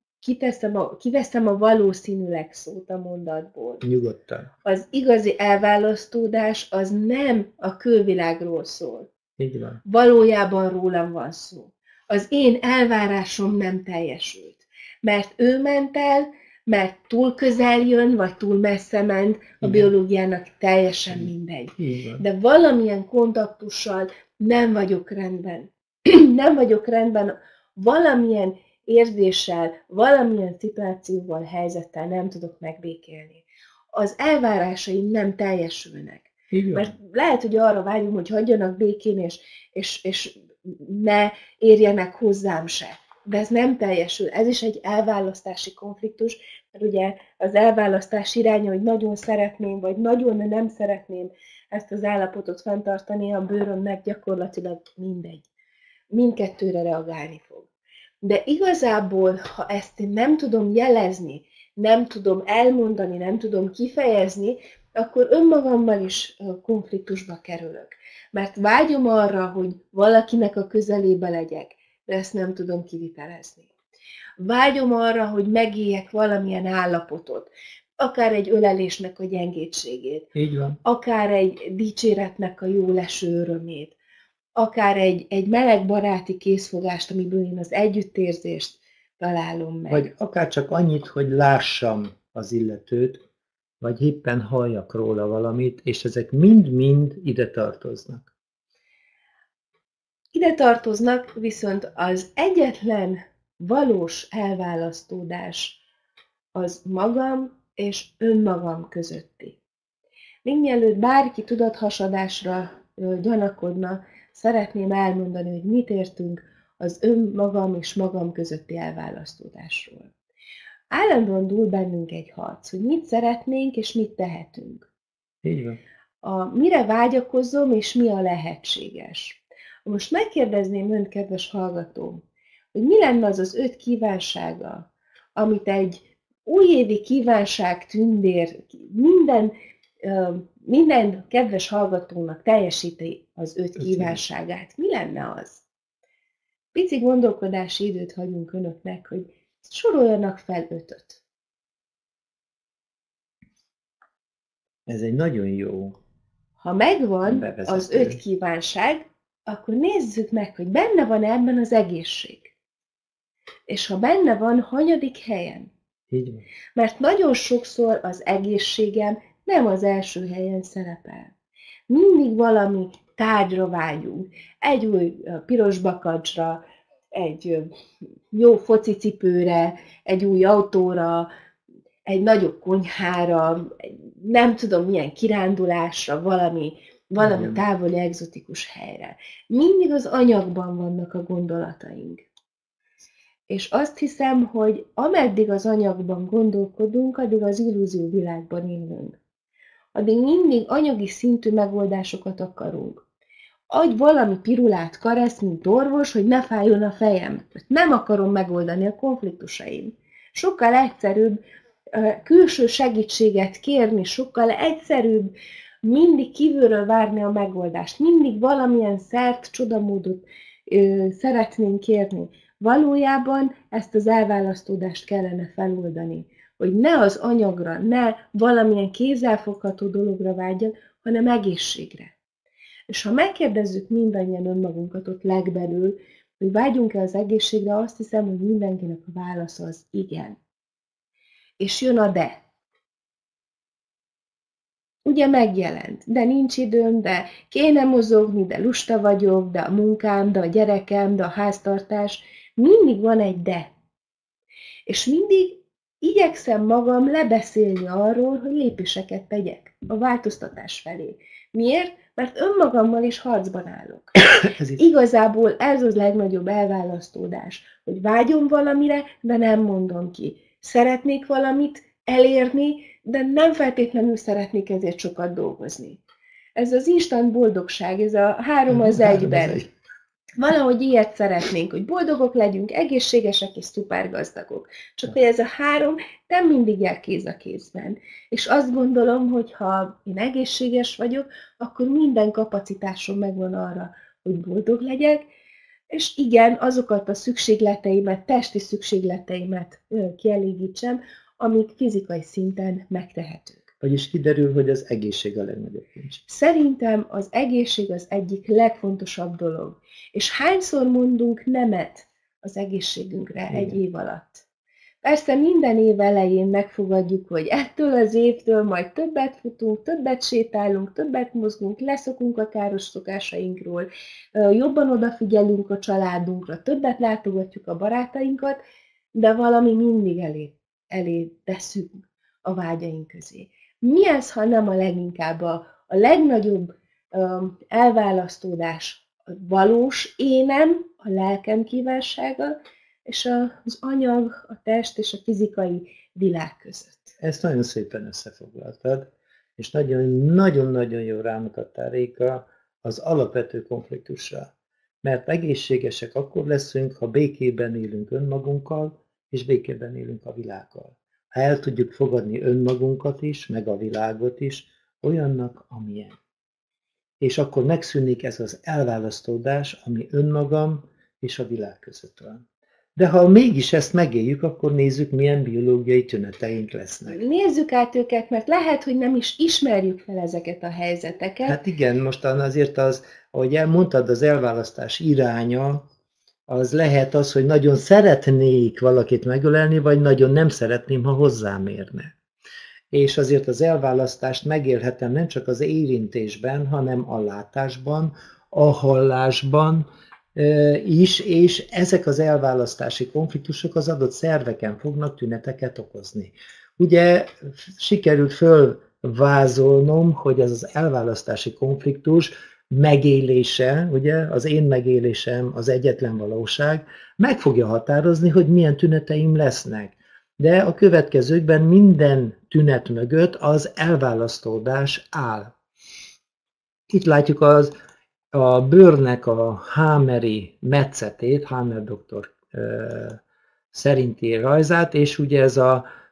Speaker 1: kiveszem a valószínűleg szót a mondatból.
Speaker 2: Nyugodtan.
Speaker 1: Az igazi elválasztódás az nem a külvilágról szól.
Speaker 2: Így van.
Speaker 1: Valójában rólam van szó. Az én elvárásom nem teljesült. Mert ő ment el, mert túl közel jön, vagy túl messze ment, a biológiának teljesen mindegy. De valamilyen kontaktussal nem vagyok rendben. Nem vagyok rendben, valamilyen érzéssel, valamilyen szituációval, helyzettel nem tudok megbékélni. Az elvárásaim nem teljesülnek. Mert lehet, hogy arra vágyunk, hogy hagyjanak békén, és ne érjenek hozzám se. De ez nem teljesül. Ez is egy elválasztási konfliktus, mert ugye az elválasztás iránya, hogy nagyon szeretném, vagy nagyon nem szeretném ezt az állapotot fenntartani, a bőrömnek gyakorlatilag mindegy. Mindkettőre reagálni fog. De igazából, ha ezt én nem tudom jelezni, nem tudom elmondani, nem tudom kifejezni, akkor önmagammal is konfliktusba kerülök. Mert vágyom arra, hogy valakinek a közelébe legyek, de ezt nem tudom kivitelezni. Vágyom arra, hogy megéljek valamilyen állapotot, akár egy ölelésnek a gyengétségét,
Speaker 2: így van.
Speaker 1: Akár egy dicséretnek a jó leső örömét, akár egy meleg baráti készfogást, amiből én az együttérzést találom meg.
Speaker 2: Vagy akár csak annyit, hogy lássam az illetőt, vagy éppen halljak róla valamit, és ezek mind-mind ide tartoznak.
Speaker 1: Ide tartoznak, viszont az egyetlen valós elválasztódás az magam és önmagam közötti. Még mielőtt bárki tudathasadásra gyanakodna, szeretném elmondani, hogy mit értünk az önmagam és magam közötti elválasztódásról. Állandóan dúl bennünk egy harc, hogy mit szeretnénk és mit tehetünk.
Speaker 2: Így van.
Speaker 1: Mire vágyakozom és mi a lehetséges. Most megkérdezném önt, kedves hallgatóm, hogy mi lenne az az 5 kívánsága, amit egy újévi kívánság tündér, minden kedves hallgatónak teljesíti az 5 kívánságát. Mi lenne az? Pici gondolkodási időt hagyunk önöknek, hogy soroljanak fel 5-öt.
Speaker 2: Ez egy nagyon jó.
Speaker 1: Ha megvan az 5 kívánság, akkor nézzük meg, hogy benne van ebben az egészség. És ha benne van, hanyadik helyen?
Speaker 2: Így van.
Speaker 1: Mert nagyon sokszor az egészségem nem az első helyen szerepel. Mindig valami tárgyra vágyunk. Egy új piros bakancsra, egy jó focicipőre, egy új autóra, egy nagyobb konyhára, nem tudom milyen kirándulásra, valami távoli egzotikus helyre. Mindig az anyagban vannak a gondolataink. És azt hiszem, hogy ameddig az anyagban gondolkodunk, addig az illúzió világban élünk. Addig mindig anyagi szintű megoldásokat akarunk. Adj valami pirulát kareszt, mint orvos, hogy ne fájjon a fejem. Nem akarom megoldani a konfliktusaim. Sokkal egyszerűbb külső segítséget kérni, sokkal egyszerűbb mindig kívülről várni a megoldást. Mindig valamilyen szert, csodamódot szeretnénk kérni. Valójában ezt az elválasztódást kellene feloldani, hogy ne az anyagra, ne valamilyen kézzelfogható dologra vágyjak, hanem egészségre. És ha megkérdezzük mindannyian önmagunkat ott legbelül, hogy vágyunk-e az egészségre, azt hiszem, hogy mindenkinek a válasz az igen. És jön a de. Ugye megjelent, de nincs időm, de kéne mozogni, de lusta vagyok, de a munkám, de a gyerekem, de a háztartás, mindig van egy de. És mindig igyekszem magam lebeszélni arról, hogy lépéseket tegyek a változtatás felé. Miért? Mert önmagammal is harcban állok. Igazából ez az legnagyobb elválasztódás, hogy vágyom valamire, de nem mondom ki. Szeretnék valamit elérni, de nem feltétlenül szeretnék ezért sokat dolgozni. Ez az instant boldogság, ez a 3 az 1-ben. Valahogy ilyet szeretnénk, hogy boldogok legyünk, egészségesek és szuper gazdagok. Csak hogy ez a 3 nem mindig jár kéz a kézben. És azt gondolom, hogy ha én egészséges vagyok, akkor minden kapacitásom megvan arra, hogy boldog legyek, és igen, azokat a szükségleteimet, testi szükségleteimet kielégítsem, amik fizikai szinten megtehetők.
Speaker 2: Vagyis kiderül, hogy az egészség a legnagyobb kincs.
Speaker 1: Szerintem az egészség az egyik legfontosabb dolog. És hányszor mondunk nemet az egészségünkre egy év alatt? Persze minden év elején megfogadjuk, hogy ettől az évtől majd többet futunk, többet sétálunk, többet mozgunk, leszokunk a káros szokásainkról, jobban odafigyelünk a családunkra, többet látogatjuk a barátainkat, de valami mindig elé teszünk a vágyaink közé. Mi ez, ha nem a leginkább a legnagyobb elválasztódás a valós énem, a lelkem kívánsága, és az anyag, a test és a fizikai világ között.
Speaker 2: Ezt nagyon szépen összefoglaltad, és nagyon-nagyon jól rámutattál, Réka, az alapvető konfliktusra. Mert egészségesek akkor leszünk, ha békében élünk önmagunkkal, és békében élünk a világgal. Ha el tudjuk fogadni önmagunkat is, meg a világot is, olyannak, amilyen. És akkor megszűnik ez az elválasztódás, ami önmagam és a világ között van. De ha mégis ezt megéljük, akkor nézzük, milyen biológiai tüneteink lesznek.
Speaker 1: Nézzük át őket, mert lehet, hogy nem is ismerjük fel ezeket a helyzeteket.
Speaker 2: Hát igen, mostan azért az, ahogy elmondtad, az elválasztás iránya, az lehet az, hogy nagyon szeretnék valakit megölelni, vagy nagyon nem szeretném, ha hozzám érne. És azért az elválasztást megélhetem nem csak az érintésben, hanem a látásban, a hallásban is, és ezek az elválasztási konfliktusok az adott szerveken fognak tüneteket okozni. Ugye sikerült fölvázolnom, hogy ez az elválasztási konfliktus megélése, ugye, az én megélésem az egyetlen valóság, meg fogja határozni, hogy milyen tüneteim lesznek. De a következőkben minden tünet mögött az elválasztódás áll. Itt látjuk a bőrnek a Hameri metszetét, Hamer doktor szerinti rajzát, és ugye ez a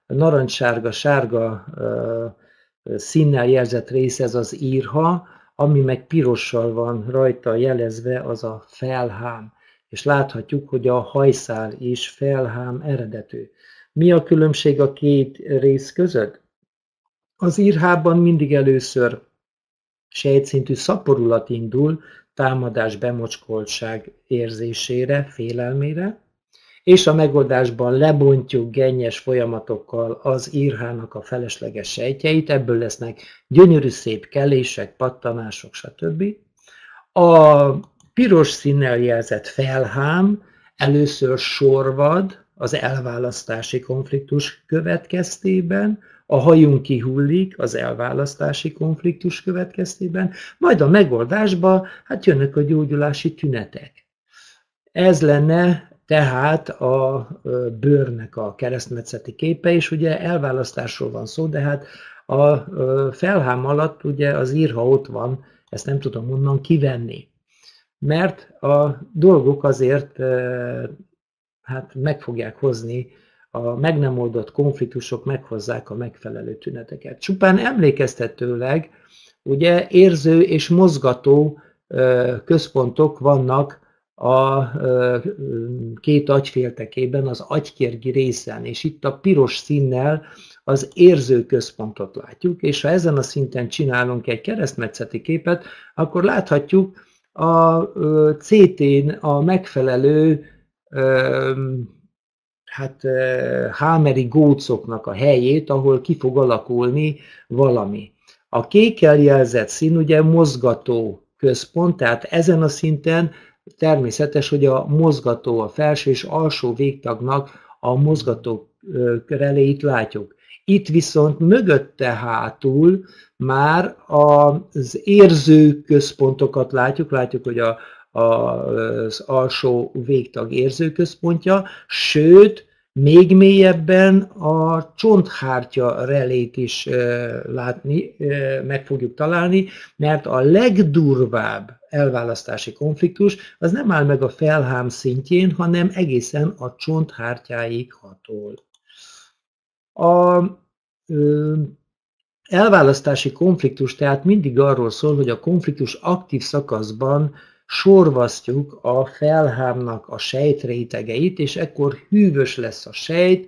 Speaker 2: narancssárga-sárga színnel jelzett rész, ez az írha, ami meg pirossal van rajta jelezve, az a felhám. És láthatjuk, hogy a hajszál is felhám eredetű. Mi a különbség a két rész között? Az írhában mindig először sejtszintű szaporulat indul, támadás, bemocskoltság érzésére, félelmére, és a megoldásban lebontjuk gennyes folyamatokkal az írhának a felesleges sejtjeit, ebből lesznek gyönyörű szép kelések, pattanások, stb. A piros színnel jelzett felhám először sorvad az elválasztási konfliktus következtében, a hajunk kihullik az elválasztási konfliktus következtében, majd a megoldásba jönnek a gyógyulási tünetek. Ez lenne tehát a bőrnek a keresztmetszeti képe, és ugye elválasztásról van szó, de hát a felhám alatt ugye az írha ott van, ezt nem tudom onnan kivenni. Mert a dolgok azért meg fogják hozni, a meg nem oldott konfliktusok meghozzák a megfelelő tüneteket. Csupán emlékeztetőleg ugye érző és mozgató központok vannak a két agyféltekében, az agykérgi részen, és itt a piros színnel az érző központot látjuk, és ha ezen a szinten csinálunk egy keresztmetszeti képet, akkor láthatjuk a CT-n a megfelelő hámeri gócoknak a helyét, ahol ki fog alakulni valami. A kékkel jelzett szín ugye mozgató központ, tehát ezen a szinten természetes, hogy a mozgató, a felső és alsó végtagnak a mozgató reléit látjuk. Itt viszont mögötte hátul már az érző központokat látjuk, hogy az alsó végtag érzőközpontja, sőt, még mélyebben a csonthártya relét is látni, meg fogjuk találni, mert a legdurvább elválasztási konfliktus az nem áll meg a felhám szintjén, hanem egészen a csonthártyáig hatol. A elválasztási konfliktus tehát mindig arról szól, hogy a konfliktus aktív szakaszban sorvasztjuk a felhámnak a sejtrétegeit, és ekkor hűvös lesz a sejt,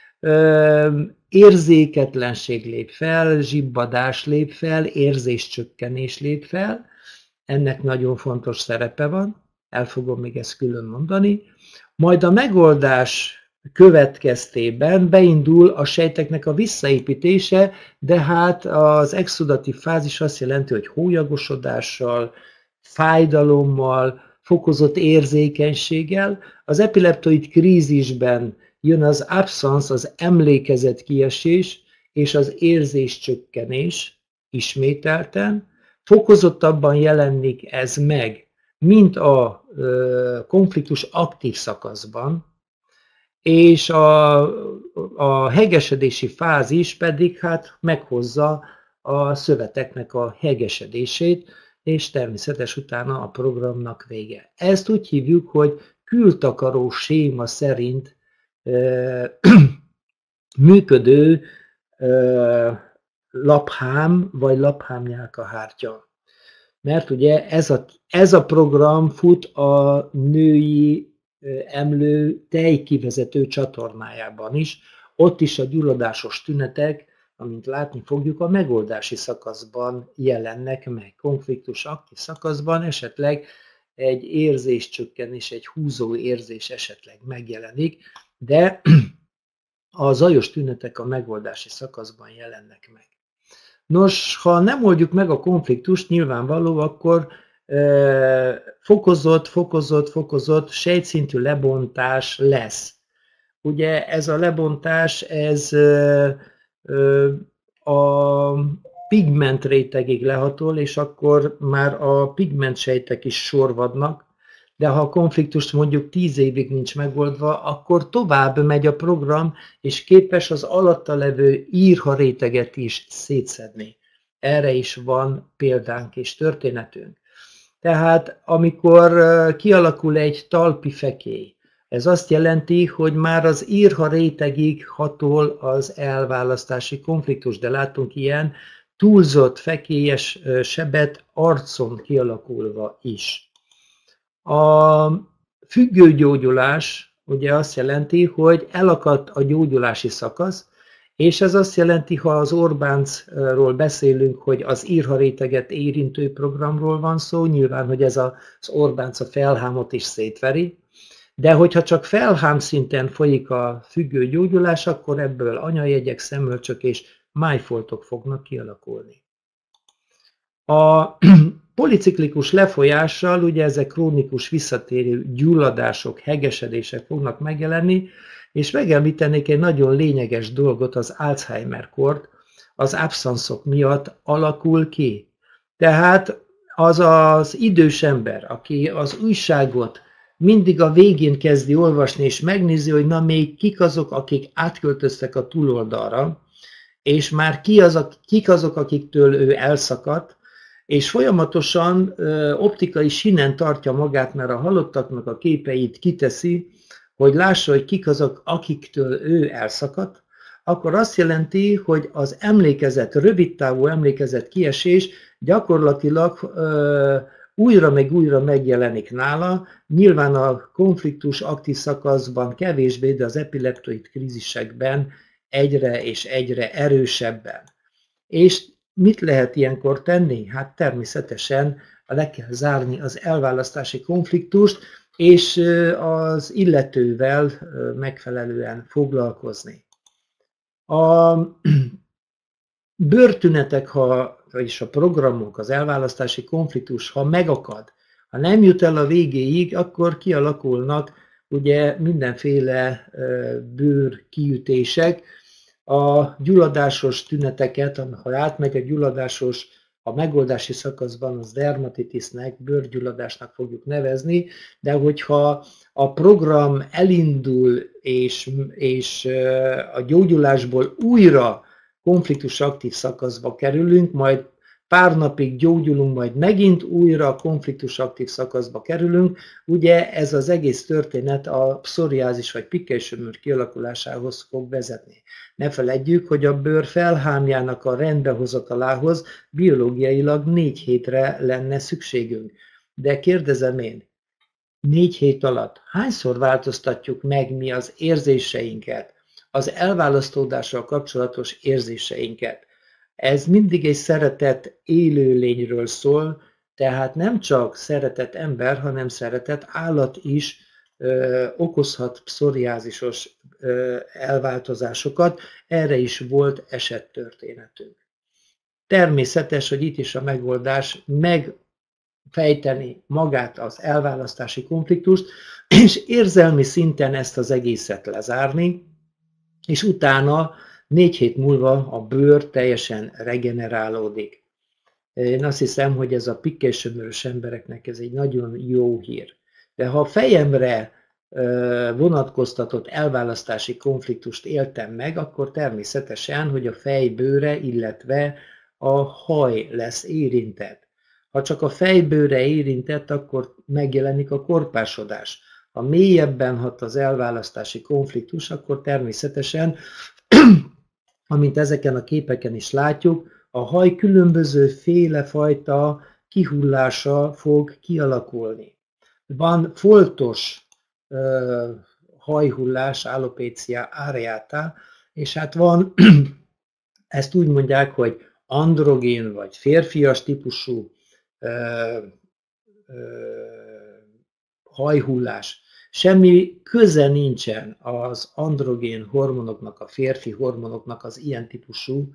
Speaker 2: érzéketlenség lép fel, zsibbadás lép fel, érzéscsökkenés lép fel. Ennek nagyon fontos szerepe van, el fogom még ezt külön mondani. Majd a megoldás következtében beindul a sejteknek a visszaépítése, de hát az exudatív fázis azt jelenti, hogy hólyagosodással, fájdalommal, fokozott érzékenységgel. Az epileptoid krízisben jön az abszansz, az emlékezet kiesés és az érzéscsökkenés ismételten. Fokozottabban jelenik ez meg, mint a konfliktus aktív szakaszban, és a hegesedési fázis pedig meghozza a szöveteknek a hegesedését, és természetes utána a programnak vége. Ezt úgy hívjuk, hogy kültakaró séma szerint működő laphám vagy laphámnyálkahártya. Mert ugye ez a program fut a női emlő tejkivezető csatornájában is, ott is a gyulladásos tünetek, amint látni fogjuk, a megoldási szakaszban jelennek meg. Konfliktus aktív szakaszban esetleg egy érzéscsökkenés, egy húzó érzés esetleg megjelenik, de a zajos tünetek a megoldási szakaszban jelennek meg. Nos, ha nem oldjuk meg a konfliktust, nyilvánvaló, akkor fokozott sejtszintű lebontás lesz. Ugye ez a lebontás, ez a pigment rétegig lehatol, és akkor már a pigment sejtek is sorvadnak, de ha a konfliktust mondjuk 10 évig nincs megoldva, akkor tovább megy a program, és képes az alatta levő írha réteget is szétszedni. Erre is van példánk és történetünk. Tehát amikor kialakul egy talpi fekély, Ez azt jelenti, hogy már az írha rétegig hatol az elválasztási konfliktus, de látunk ilyen túlzott fekélyes sebet arcon kialakulva is. A függőgyógyulás ugye azt jelenti, hogy elakadt a gyógyulási szakasz, és ez azt jelenti, ha az Orbáncról beszélünk, hogy az írha réteget érintő programról van szó, nyilván, hogy ez az Orbánc a felhámot is szétveri, de hogyha csak felhám szinten folyik a függő gyógyulás, akkor ebből anyajegyek, szemölcsök és májfoltok fognak kialakulni. A policiklikus lefolyással ugye ezek krónikus visszatérő gyulladások, hegesedések fognak megjelenni, és megemlítenék egy nagyon lényeges dolgot, az Alzheimer-kort az abszanszok miatt alakul ki. Tehát az az idős ember, aki az újságot mindig a végén kezdi olvasni, és megnézi, hogy na még kik azok, akik átköltöztek a túloldalra, és már kik azok, akiktől ő elszakadt, és folyamatosan optikai sínen tartja magát, mert a halottaknak a képeit kiteszi, hogy lássa, hogy kik azok, akiktől ő elszakadt, akkor azt jelenti, hogy az emlékezet, rövidtávú emlékezet kiesés gyakorlatilag újra meg újra megjelenik nála, nyilván a konfliktus aktív szakaszban kevésbé, de az epileptoid krízisekben egyre és egyre erősebben. És mit lehet ilyenkor tenni? Hát természetesen le kell zárni az elválasztási konfliktust, és az illetővel megfelelően foglalkozni. A bőrtünetek, vagyis a programok, az elválasztási konfliktus, ha megakad, ha nem jut el a végéig, akkor kialakulnak ugye mindenféle bőrkiütések. A gyulladásos tüneteket, ha átmegy a gyulladásos, a megoldási szakaszban az dermatitisnek, bőrgyulladásnak fogjuk nevezni, de hogyha a program elindul és a gyógyulásból újra konfliktus aktív szakaszba kerülünk, majd pár napig gyógyulunk, majd megint újra konfliktus aktív szakaszba kerülünk, ugye ez az egész történet a pszoriázis vagy pikkely-sömör kialakulásához fog vezetni. Ne feledjük, hogy a bőr felhámjának a rendbehozatalához biológiailag 4 hétre lenne szükségünk. De kérdezem én, 4 hét alatt hányszor változtatjuk meg mi az érzéseinket, az elválasztódással kapcsolatos érzéseinket? Ez mindig egy szeretett élőlényről szól, tehát nem csak szeretett ember, hanem szeretett állat is okozhat pszoriázisos elváltozásokat, erre is volt esettörténetünk. Természetes, hogy itt is a megoldás megfejteni magát az elválasztási konfliktust, és érzelmi szinten ezt az egészet lezárni, és utána 4 hét múlva a bőr teljesen regenerálódik. Én azt hiszem, hogy ez a pikkely-sömörös embereknek ez egy nagyon jó hír. De ha a fejemre vonatkoztatott elválasztási konfliktust éltem meg, akkor természetesen, hogy a fejbőre, illetve a haj lesz érintett. Ha csak a fejbőre érintett, akkor megjelenik a korpásodás. Ha mélyebben hat az elválasztási konfliktus, akkor természetesen, amint ezeken a képeken is látjuk, a haj különböző fajta kihullása fog kialakulni. Van foltos hajhullás, alopecia areata, és hát van, ezt úgy mondják, hogy androgén vagy férfias típusú hajhullás. Semmi köze nincsen az androgén hormonoknak, a férfi hormonoknak az ilyen típusú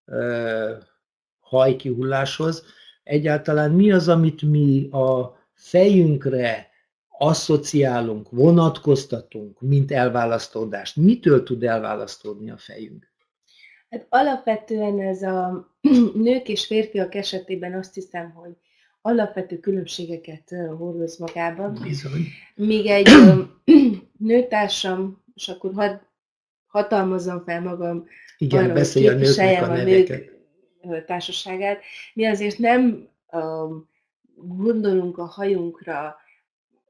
Speaker 2: hajkihulláshoz. Egyáltalán mi az, amit mi a fejünkre asszociálunk, vonatkoztatunk, mint elválasztódást? Mitől tud elválasztódni a fejünk?
Speaker 1: Hát alapvetően ez a nők és férfiak esetében azt hiszem, hogy alapvető különbségeket hordoz magában.
Speaker 2: Bizony.
Speaker 1: Míg egy nőtársam, és akkor hatalmazzam fel magam,
Speaker 2: igen, beszélj a nőknek a neveket.
Speaker 1: Nők társaságát. Mi azért nem gondolunk a hajunkra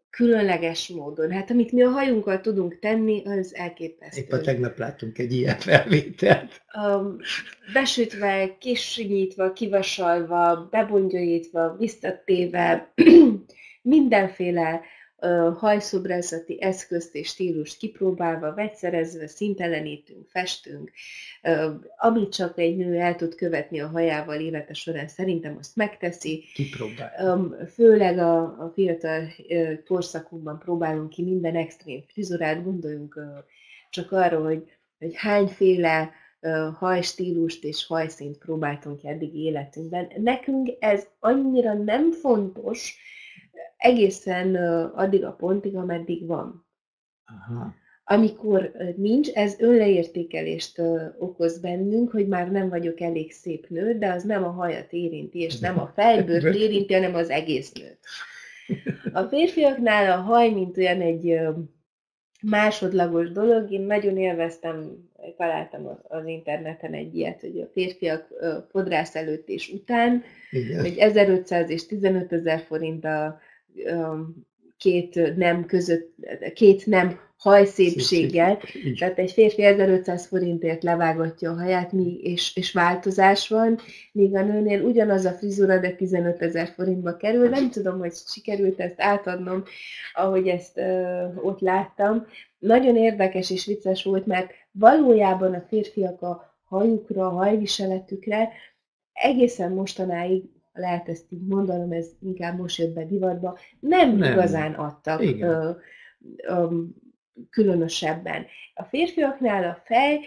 Speaker 1: különleges módon. Hát amit mi a hajunkkal tudunk tenni, az
Speaker 2: Épp a
Speaker 1: elképesztő.
Speaker 2: tegnap láttunk egy ilyen felvételt.
Speaker 1: Besütve, kisnyítva, kivasalva, bebongyolítva, visszatéve, mindenféle hajszobrászati eszközt és stílust kipróbálva, vegyszerezve, színtelenítünk, festünk, amit csak egy nő el tud követni a hajával élete során, szerintem azt megteszi.
Speaker 2: Kipróbáljuk.
Speaker 1: Főleg a fiatal korszakunkban próbálunk ki minden extrém frizurát, gondoljunk csak arra, hogy hányféle hajstílust és hajszínt próbáltunk eddig életünkben. Nekünk ez annyira nem fontos, egészen addig a pontig, ameddig van.
Speaker 2: Aha.
Speaker 1: Amikor nincs, ez önleértékelést okoz bennünk, hogy már nem vagyok elég szép nő, de az nem a hajat érinti, és nem a fejbőrt érinti, hanem az egész nőt. A férfiaknál a haj, mint olyan egy másodlagos dolog. Én nagyon élveztem, találtam az interneten egy ilyet, hogy a férfiak fodrász előtt és után, hogy 1500 és 15 000 forint a két nem között, két nem hajszépséggel. Tehát egy férfi 1500 forintért levágatja a haját, és változás van, míg a nőnél ugyanaz a frizura, de 15 000 forintba kerül. Nem tudom, hogy sikerült ezt átadnom, ahogy ezt ott láttam. Nagyon érdekes és vicces volt, mert valójában a férfiak a hajukra, a hajviseletükre egészen mostanáig, lehet ezt így mondanom, ez inkább most jött be divatba, nem igazán adtak különösebben. A férfiaknál a fej,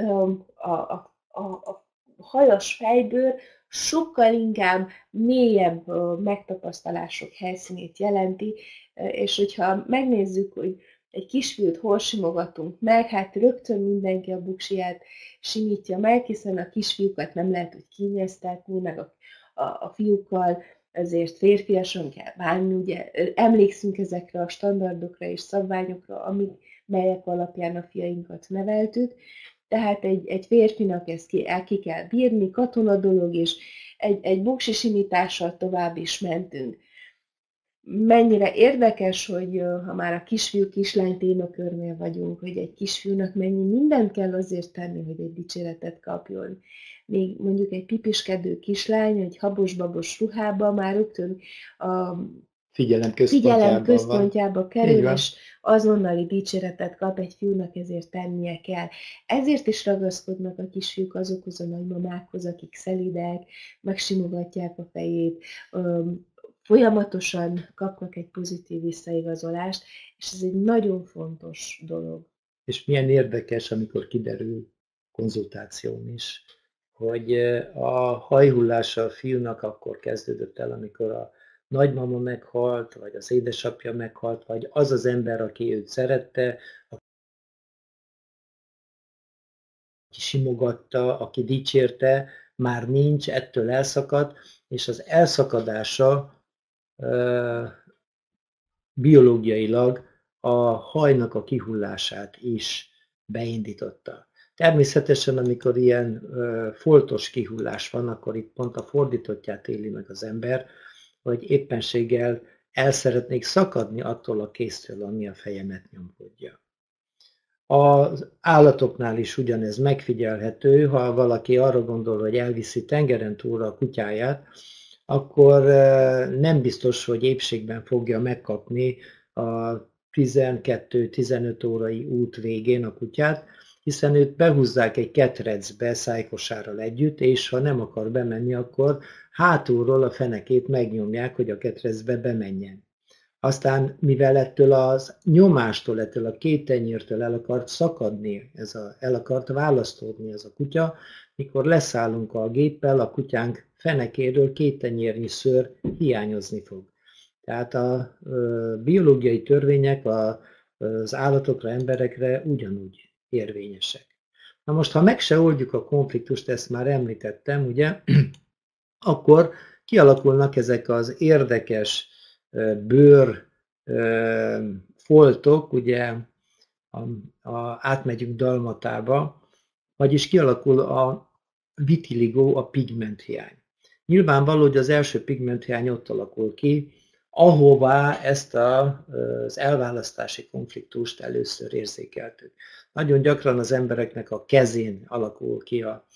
Speaker 1: a hajas fejbőr sokkal inkább mélyebb megtapasztalások helyszínét jelenti, és hogyha megnézzük, hogy egy kisfiút hol simogatunk meg, hát rögtön mindenki a buksiját simítja meg, hiszen a kisfiúkat nem lehet úgy kíneztetni, meg a fiúkkal ezért férfiasan kell bánni, ugye emlékszünk ezekre a standardokra és szabványokra, melyek alapján a fiainkat neveltük, tehát egy férfinak ezt ki kell bírni, katona dolog, és egy buksi simítással tovább is mentünk. Mennyire érdekes, hogy ha már a kisfiú kislány témakörnél vagyunk, hogy egy kisfiúnak mennyi mindent kell azért tenni, hogy egy dicséretet kapjon. Még mondjuk egy pipiskedő kislány, egy habos-babos ruhában már rögtön a figyelem központjába kerül, és azonnali dicséretet kap, egy fiúnak ezért tennie kell. Ezért is ragaszkodnak a kisfiúk azokhoz a nagymamákhoz, akik szelidek, megsimogatják a fejét, folyamatosan kapnak egy pozitív visszaigazolást, és ez egy nagyon fontos dolog.
Speaker 2: És milyen érdekes, amikor kiderül konzultáción is, hogy a hajhullása a fiúnak akkor kezdődött el, amikor a nagymama meghalt, vagy az édesapja meghalt, vagy az az ember, aki őt szerette, aki simogatta, aki dicsérte, már nincs, ettől elszakadt, és az elszakadása biológiailag a hajnak a kihullását is beindította. Természetesen, amikor ilyen foltos kihullás van, akkor itt pont a fordítottját éli meg az ember, hogy éppenséggel el szeretnék szakadni attól a kéztől, ami a fejemet nyomkodja. Az állatoknál is ugyanez megfigyelhető, ha valaki arra gondol, hogy elviszi tengeren túlra a kutyáját, akkor nem biztos, hogy épségben fogja megkapni a 12-15 órai út végén a kutyát, hiszen őt behúzzák egy ketrecbe szájkosárral együtt, és ha nem akar bemenni, akkor hátulról a fenekét megnyomják, hogy a ketrecbe bemenjen. Aztán, mivel ettől az nyomástól, ettől a két tenyértől el akart szakadni, el akart választódni ez a kutya, mikor leszállunk a géppel, a kutyánk fenekéről 2 tenyérnyi szőr hiányozni fog. Tehát a biológiai törvények az állatokra, emberekre ugyanúgy érvényesek. Na most, ha meg se oldjuk a konfliktust, ezt már említettem, ugye, akkor kialakulnak ezek az érdekes bőr foltok, ugye átmegyünk dalmatába, vagyis kialakul a vitiligo, a pigmenthiány. Nyilvánvaló, hogy az első pigmenthiány ott alakul ki, ahová ezt az elválasztási konfliktust először érzékeltük. Nagyon gyakran az embereknek a kezén alakul ki a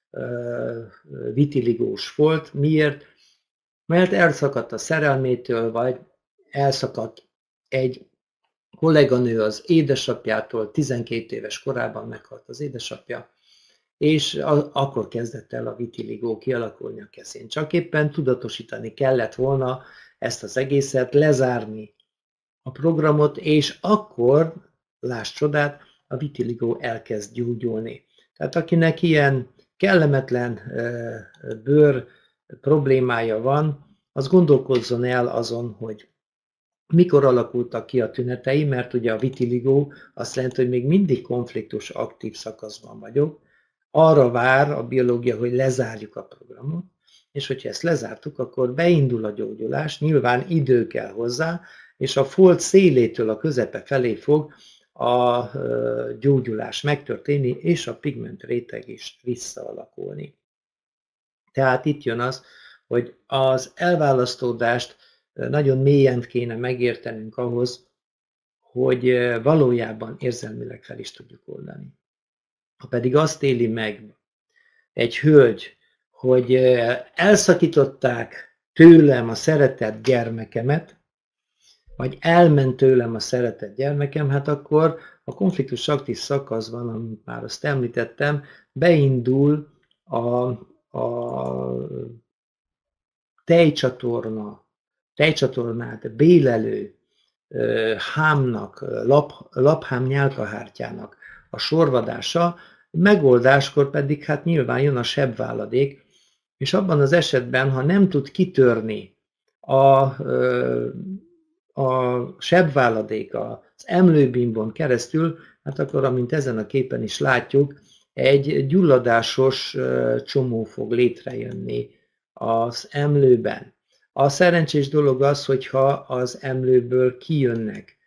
Speaker 2: vitiligós folt. Miért? Mert elszakadt a szerelmétől, vagy elszakadt egy kolléganő az édesapjától, 12 éves korában meghalt az édesapja, és akkor kezdett el a vitiligó kialakulni a kezén. Csak éppen tudatosítani kellett volna ezt az egészet, lezárni a programot, és akkor, láss csodát, a vitiligó elkezd gyógyulni. Tehát akinek ilyen kellemetlen bőr problémája van, az gondolkozzon el azon, hogy mikor alakultak ki a tünetei, mert ugye a vitiligó azt jelenti, hogy még mindig konfliktus aktív szakaszban vagyok, arra vár a biológia, hogy lezárjuk a programot, és hogyha ezt lezártuk, akkor beindul a gyógyulás, nyilván idő kell hozzá, és a folt szélétől a közepe felé fog a gyógyulás megtörténni, és a pigment réteg is visszaalakulni. Tehát itt jön az, hogy az elválasztódást nagyon mélyen kéne megértenünk ahhoz, hogy valójában érzelmileg fel is tudjuk oldani. Ha pedig azt éli meg egy hölgy, hogy elszakították tőlem a szeretett gyermekemet, vagy elment tőlem a szeretett gyermekem, hát akkor a konfliktus aktív szakaszban, amit már azt említettem, beindul a tejcsatornát bélelő hámnak, laphám nyálkahártyának a sorvadása, megoldáskor pedig hát nyilván jön a sebváladék, és abban az esetben, ha nem tud kitörni a sebváladék az emlőbimbon keresztül, hát akkor, amint ezen a képen is látjuk, egy gyulladásos csomó fog létrejönni az emlőben. A szerencsés dolog az, hogyha az emlőből kijönnek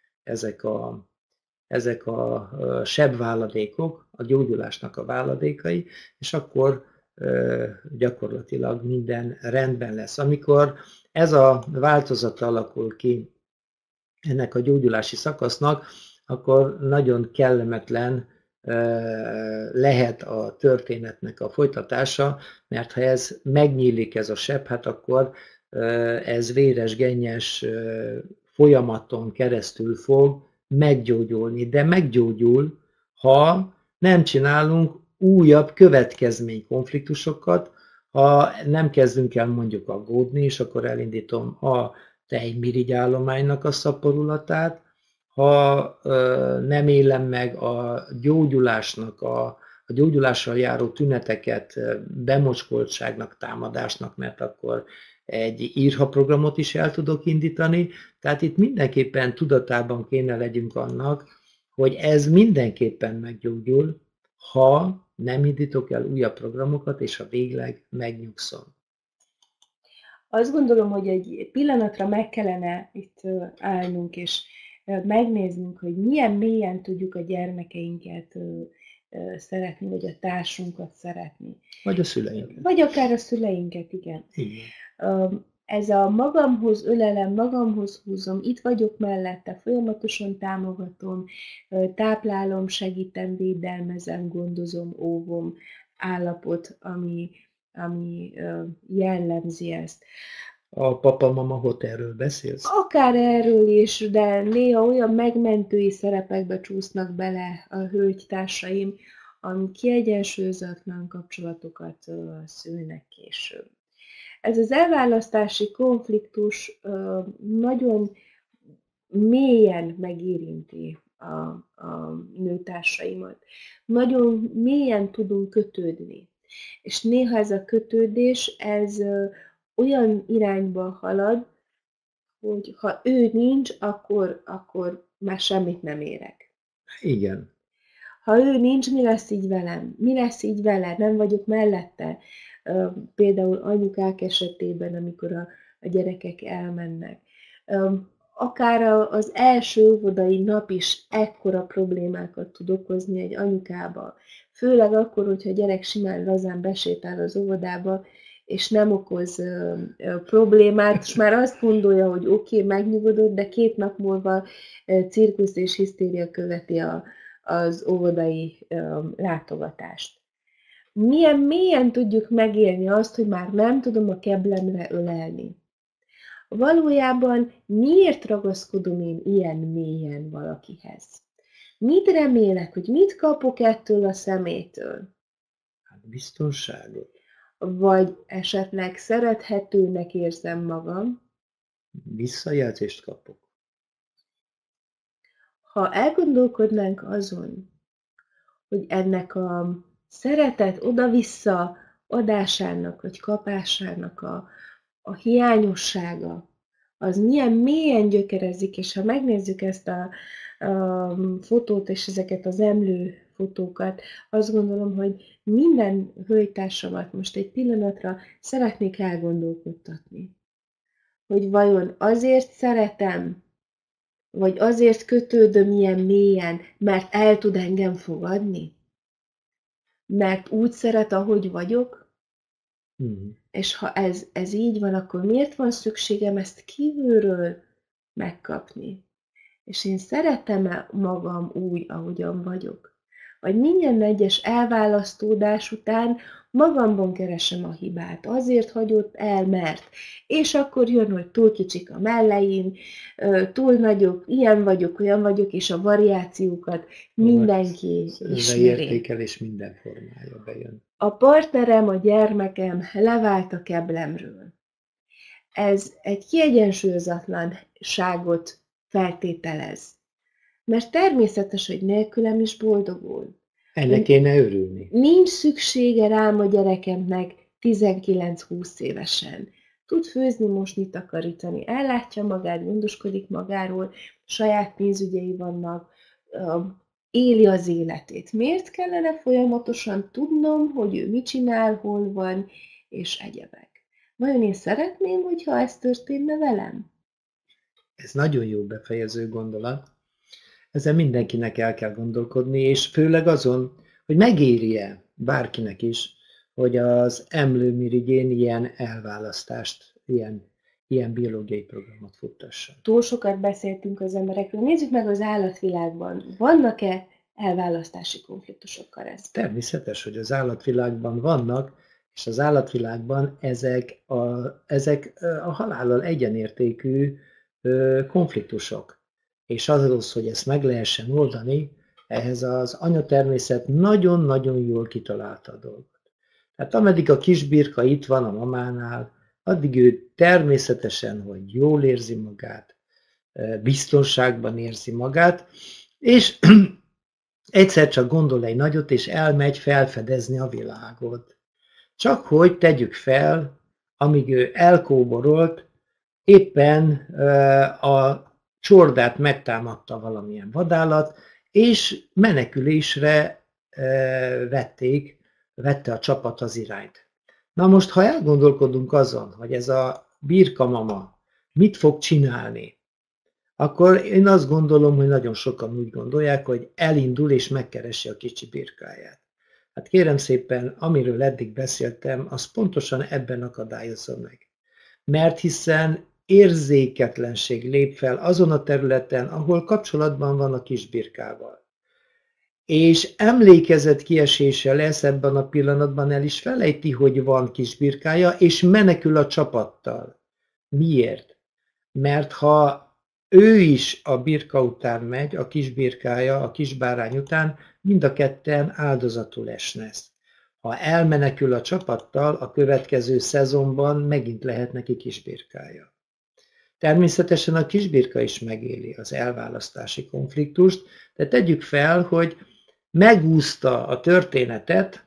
Speaker 2: ezek a sebváladékok, a gyógyulásnak a váladékai, és akkor gyakorlatilag minden rendben lesz. Amikor ez a változat alakul ki ennek a gyógyulási szakasznak, akkor nagyon kellemetlen lehet a történetnek a folytatása, mert ha ez megnyílik ez a seb, hát akkor ez véres, gennyes folyamaton keresztül fog meggyógyulni, de meggyógyul, ha nem csinálunk újabb következménykonfliktusokat, ha nem kezdünk el mondjuk aggódni, és akkor elindítom a tejmirigyállománynak a szaporulatát, ha nem élem meg a gyógyulásnak, a gyógyulással járó tüneteket bemocskoltságnak, támadásnak, mert akkor egy írha programot is el tudok indítani. Tehát itt mindenképpen tudatában kéne legyünk annak, hogy ez mindenképpen meggyógyul, ha nem indítok el újabb programokat, és ha végleg megnyugszom.
Speaker 1: Azt gondolom, hogy egy pillanatra meg kellene itt állnunk, és megnéznünk, hogy milyen mélyen tudjuk a gyermekeinket szeretni, vagy a társunkat szeretni.
Speaker 2: Vagy a szüleinket.
Speaker 1: Vagy akár a szüleinket, igen.
Speaker 2: Igen.
Speaker 1: Ez a magamhoz ölelem, magamhoz húzom, itt vagyok mellette, folyamatosan támogatom, táplálom, segítem, védelmezem, gondozom, óvom állapot, ami jellemzi ezt.
Speaker 2: A papa-mama hotelről beszélsz?
Speaker 1: Akár erről is, de néha olyan megmentői szerepekbe csúsznak bele a hölgytársaim, ami kiegyensúlyozatlan kapcsolatokat szülnek később. Ez az elválasztási konfliktus nagyon mélyen megérinti a nőtársaimat. Nagyon mélyen tudunk kötődni. És néha ez a kötődés, ez olyan irányba halad, hogy ha ő nincs, akkor már semmit nem érek.
Speaker 2: Igen.
Speaker 1: Ha ő nincs, mi lesz így velem? Mi lesz így vele? Nem vagyok mellette. Például anyukák esetében, amikor a gyerekek elmennek. Akár az első óvodai nap is ekkora problémákat tud okozni egy anyukába. Főleg akkor, hogyha a gyerek simán lazán besétál az óvodába, és nem okoz problémát, és már azt gondolja, hogy oké, megnyugodott, de 2 nap múlva cirkusz és hisztéria követi az óvodai látogatást. Milyen mélyen tudjuk megélni azt, hogy már nem tudom a keblemre ölelni. Valójában miért ragaszkodom én ilyen mélyen valakihez? Mit remélek, hogy mit kapok ettől a szemétől?
Speaker 2: Hát biztonságot.
Speaker 1: Vagy esetleg szerethetőnek érzem magam.
Speaker 2: Visszajelzést kapok.
Speaker 1: Ha elgondolkodnánk azon, hogy ennek a szeretet oda-vissza adásának, vagy kapásának a hiányossága, az milyen mélyen gyökerezik, és ha megnézzük ezt a fotót és ezeket az emlő fotókat, azt gondolom, hogy minden hölgytársamat most egy pillanatra szeretnék elgondolkodtatni. Hogy vajon azért szeretem, vagy azért kötődöm ilyen mélyen, mert el tud engem fogadni? Mert úgy szeret, ahogy vagyok? És ha ez így van, akkor miért van szükségem ezt kívülről megkapni? És én szeretem-e magam úgy, ahogyan vagyok? Vagy minden egyes elválasztódás után magamban keresem a hibát, azért hagyott el, mert. És akkor jön, hogy túl kicsik a melleim, túl nagyok, ilyen vagyok, olyan vagyok, és a variációkat mindenki ismeri.
Speaker 2: Leértékelés minden formája bejön.
Speaker 1: A partnerem, a gyermekem levált a keblemről. Ez egy kiegyensúlyozatlanságot feltételez. Mert természetes, hogy nélkülem is boldogul.
Speaker 2: Ennek kéne örülni.
Speaker 1: Nincs szüksége rám a gyerekemnek 19-20 évesen. Tud főzni, mosni, takarítani, ellátja magát, gondoskodik magáról, saját pénzügyei vannak, éli az életét. Miért kellene folyamatosan tudnom, hogy ő mit csinál, hol van, és egyebek? Vajon én szeretném, hogyha ez történne velem?
Speaker 2: Ez nagyon jó befejező gondolat. Ezen mindenkinek el kell gondolkodni, és főleg azon, hogy megéri-e bárkinek is, hogy az emlőmirigyén ilyen elválasztást, ilyen biológiai programot futtasson.
Speaker 1: Túl sokat beszéltünk az emberekről. Nézzük meg az állatvilágban. Vannak-e elválasztási konfliktusok, Karesz?
Speaker 2: Természetes, hogy az állatvilágban vannak, és az állatvilágban ezek a halállal egyenértékű konfliktusok. És ahhoz, hogy ezt meg lehessen oldani, ehhez az anyatermészet nagyon-nagyon jól kitalálta a dolgot. Tehát ameddig a kisbirka itt van a mamánál, addig ő természetesen, hogy jól érzi magát, biztonságban érzi magát, és egyszer csak gondol egy nagyot, és elmegy felfedezni a világot. Csak hogy tegyük fel, amíg ő elkóborolt, éppen a csordát megtámadta valamilyen vadállat, és menekülésre vette a csapat az irányt. Na most, ha elgondolkodunk azon, hogy ez a birkamama mit fog csinálni, akkor én azt gondolom, hogy nagyon sokan úgy gondolják, hogy elindul és megkeresi a kicsi birkáját. Hát kérem szépen, amiről eddig beszéltem, az pontosan ebben akadályozza meg. Mert hiszen érzéketlenség lép fel azon a területen, ahol kapcsolatban van a kisbirkával. És emlékezet kiesése lesz ebben a pillanatban, el is felejti, hogy van kisbirkája, és menekül a csapattal. Miért? Mert ha ő is a birka után megy, a kisbirkája, a kisbárány után, mind a ketten áldozatul esnek. Ha elmenekül a csapattal, a következő szezonban megint lehet neki kisbirkája. Természetesen a kisbirka is megéli az elválasztási konfliktust, de tegyük fel, hogy megúszta a történetet,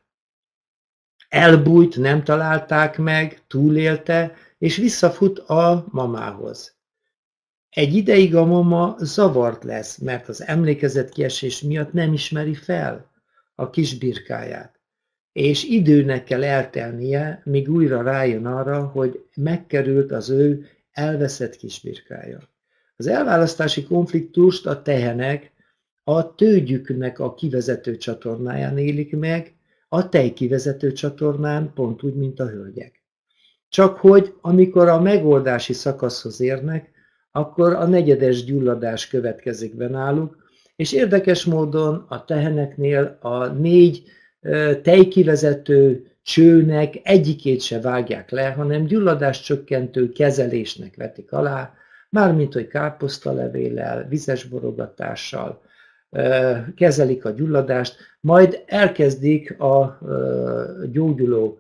Speaker 2: elbújt, nem találták meg, túlélte, és visszafut a mamához. Egy ideig a mama zavart lesz, mert az emlékezetkiesés miatt nem ismeri fel a kisbirkáját. És időnek kell eltelnie, míg újra rájön arra, hogy megkerült az ő elveszett kisbirkája. Az elválasztási konfliktust a tehenek a tőgyüknek a kivezető csatornáján élik meg, a tejkivezető csatornán, pont úgy, mint a hölgyek. Csak hogy amikor a megoldási szakaszhoz érnek, akkor a negyedes gyulladás következik be náluk, és érdekes módon a teheneknél a 4 tejkivezető csőnek egyikét se vágják le, hanem gyulladáscsökkentő kezelésnek vetik alá, mármint hogy káposztalevéllel, vizes borogatással kezelik a gyulladást, majd elkezdik a gyógyuló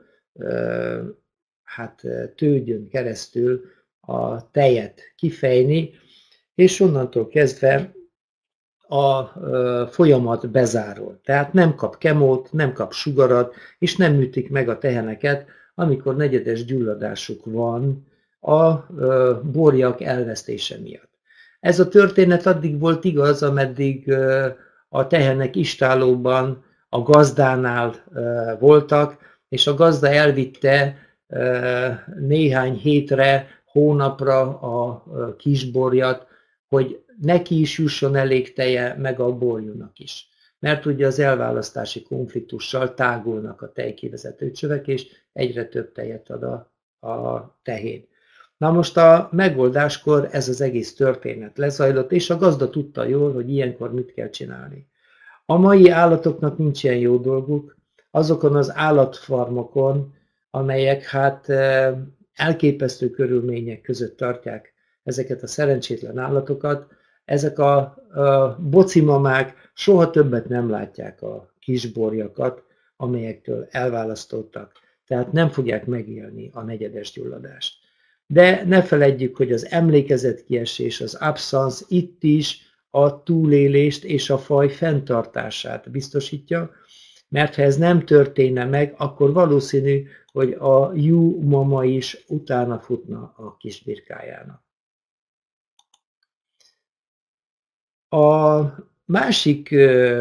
Speaker 2: tőgyön keresztül a tejet kifejni, és onnantól kezdve a folyamat bezárul. Tehát nem kap kemót, nem kap sugarat, és nem ütik meg a teheneket, amikor negyedes gyulladásuk van a borjak elvesztése miatt. Ez a történet addig volt igaz, ameddig a tehenek istállóban a gazdánál voltak, és a gazda elvitte néhány hétre, hónapra a kisborjat, hogy neki is jusson elég teje, meg a borjúnak is. Mert ugye az elválasztási konfliktussal tágulnak a tejkivezető csövek, és egyre több tejet ad a tehén. Na most a megoldáskor ez az egész történet lezajlott, és a gazda tudta jól, hogy ilyenkor mit kell csinálni. A mai állatoknak nincs ilyen jó dolguk, azokon az állatfarmokon, amelyek elképesztő körülmények között tartják ezeket a szerencsétlen állatokat, ezek a bocimamák soha többet nem látják a kisborjakat, amelyektől elválasztottak, tehát nem fogják megélni a negyedes gyulladást. De ne feledjük, hogy az emlékezetkiesés, az abszansz itt is a túlélést és a faj fenntartását biztosítja, mert ha ez nem történne meg, akkor valószínű, hogy a jú mama is utána futna a kisbirkájának. A másik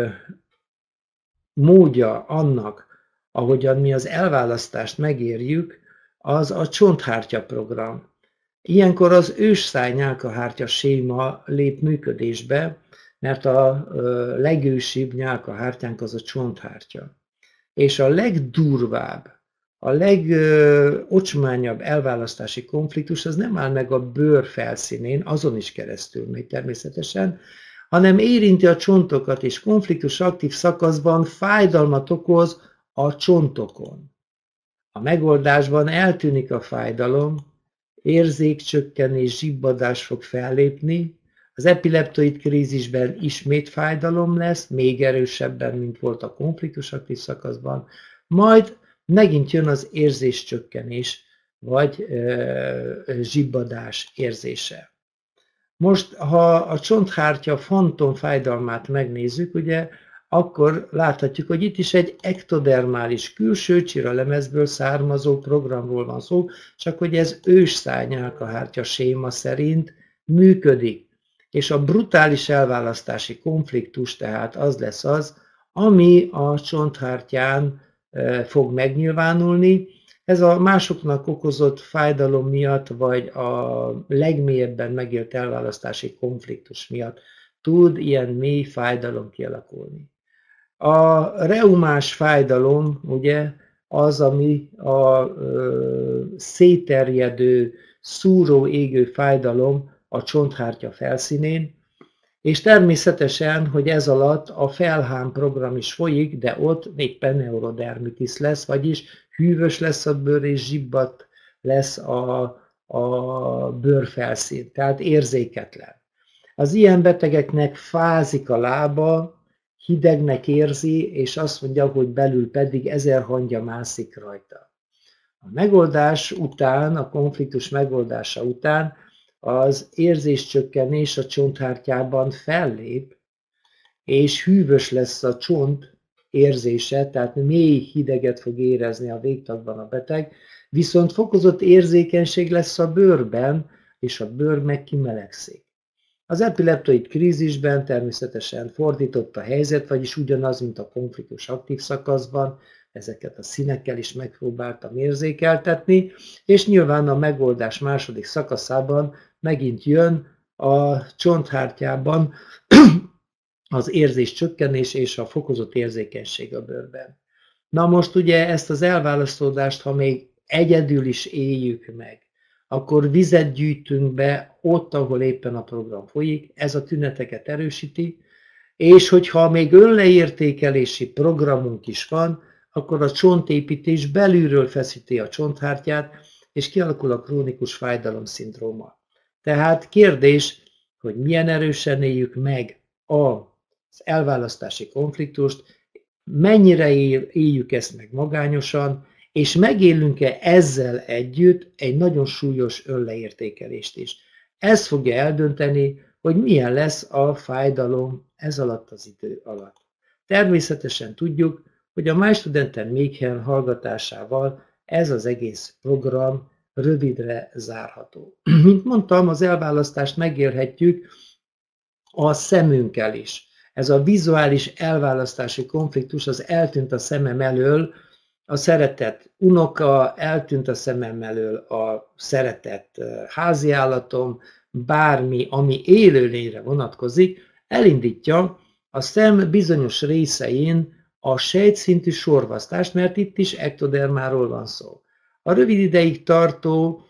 Speaker 2: módja annak, ahogyan mi az elválasztást megérjük, az a csonthártya program. Ilyenkor az ősszáj-nyálkahártya séma lép működésbe, mert a legősibb nyálkahártyánk az a csonthártya. És a legdurvább, a legocsmányabb elválasztási konfliktus az nem áll meg a bőr felszínén, azon is keresztül megy természetesen, hanem érinti a csontokat, és konfliktus aktív szakaszban fájdalmat okoz a csontokon. A megoldásban eltűnik a fájdalom, érzékcsökkenés, zsibbadás fog fellépni, az epileptoid krízisben ismét fájdalom lesz, még erősebben, mint volt a konfliktus aktív szakaszban, majd megint jön az érzéscsökkenés, vagy zsibbadás érzése. Most, ha a csonthártya fantomfájdalmát megnézzük, ugye, akkor láthatjuk, hogy itt is egy ektodermális külső csiralemezből származó programról van szó, csak hogy ez ősszáj-nyálkahártya séma szerint működik. És a brutális elválasztási konfliktus tehát az lesz az, ami a csonthártyán fog megnyilvánulni. Ez a másoknak okozott fájdalom miatt, vagy a legmélyebben megélt elválasztási konfliktus miatt tud ilyen mély fájdalom kialakulni. A reumás fájdalom, ugye, az, ami a szétterjedő, szúró, égő fájdalom a csonthártya felszínén, és természetesen, hogy ez alatt a felhám program is folyik, de ott éppen neurodermitis lesz, vagyis hűvös lesz a bőr, és zsibbadt lesz a bőrfelszín, tehát érzéketlen. Az ilyen betegeknek fázik a lába, hidegnek érzi, és azt mondja, hogy belül pedig 1000 hangya mászik rajta. A megoldás után, a konfliktus megoldása után az érzéscsökkenés a csonthártyában fellép, és hűvös lesz a csont érzése, tehát mély hideget fog érezni a végtagban a beteg, viszont fokozott érzékenység lesz a bőrben, és a bőr meg kimelegszik. Az epileptoid krízisben természetesen fordított a helyzet, vagyis ugyanaz, mint a konfliktus aktív szakaszban, ezeket a színekkel is megpróbáltam érzékeltetni, és nyilván a megoldás második szakaszában megint jön a csonthártyában az érzés csökkenés és a fokozott érzékenység a bőrben. Na most ugye ezt az elválasztódást, ha még egyedül is éljük meg, akkor vizet gyűjtünk be ott, ahol éppen a program folyik, ez a tüneteket erősíti, és hogyha még önleértékelési programunk is van, akkor a csontépítés belülről feszíti a csonthártyát, és kialakul a krónikus fájdalomszindróma. Tehát kérdés, hogy milyen erősen éljük meg az elválasztási konfliktust, mennyire éljük ezt meg magányosan, és megélünk-e ezzel együtt egy nagyon súlyos önleértékelést is. Ez fogja eldönteni, hogy milyen lesz a fájdalom ez alatt az idő alatt. Természetesen tudjuk, hogy a MyStudenten Mékhen hallgatásával ez az egész program rövidre zárható. Mint mondtam, az elválasztást megélhetjük a szemünkkel is. Ez a vizuális elválasztási konfliktus, az eltűnt a szemem elől, a szeretett unoka, eltűnt a szemem elől a szeretett háziállatom, bármi, ami élőlényre vonatkozik, elindítja a szem bizonyos részein a sejtszintű sorvasztást, mert itt is ektodermáról van szó. A rövid ideig tartó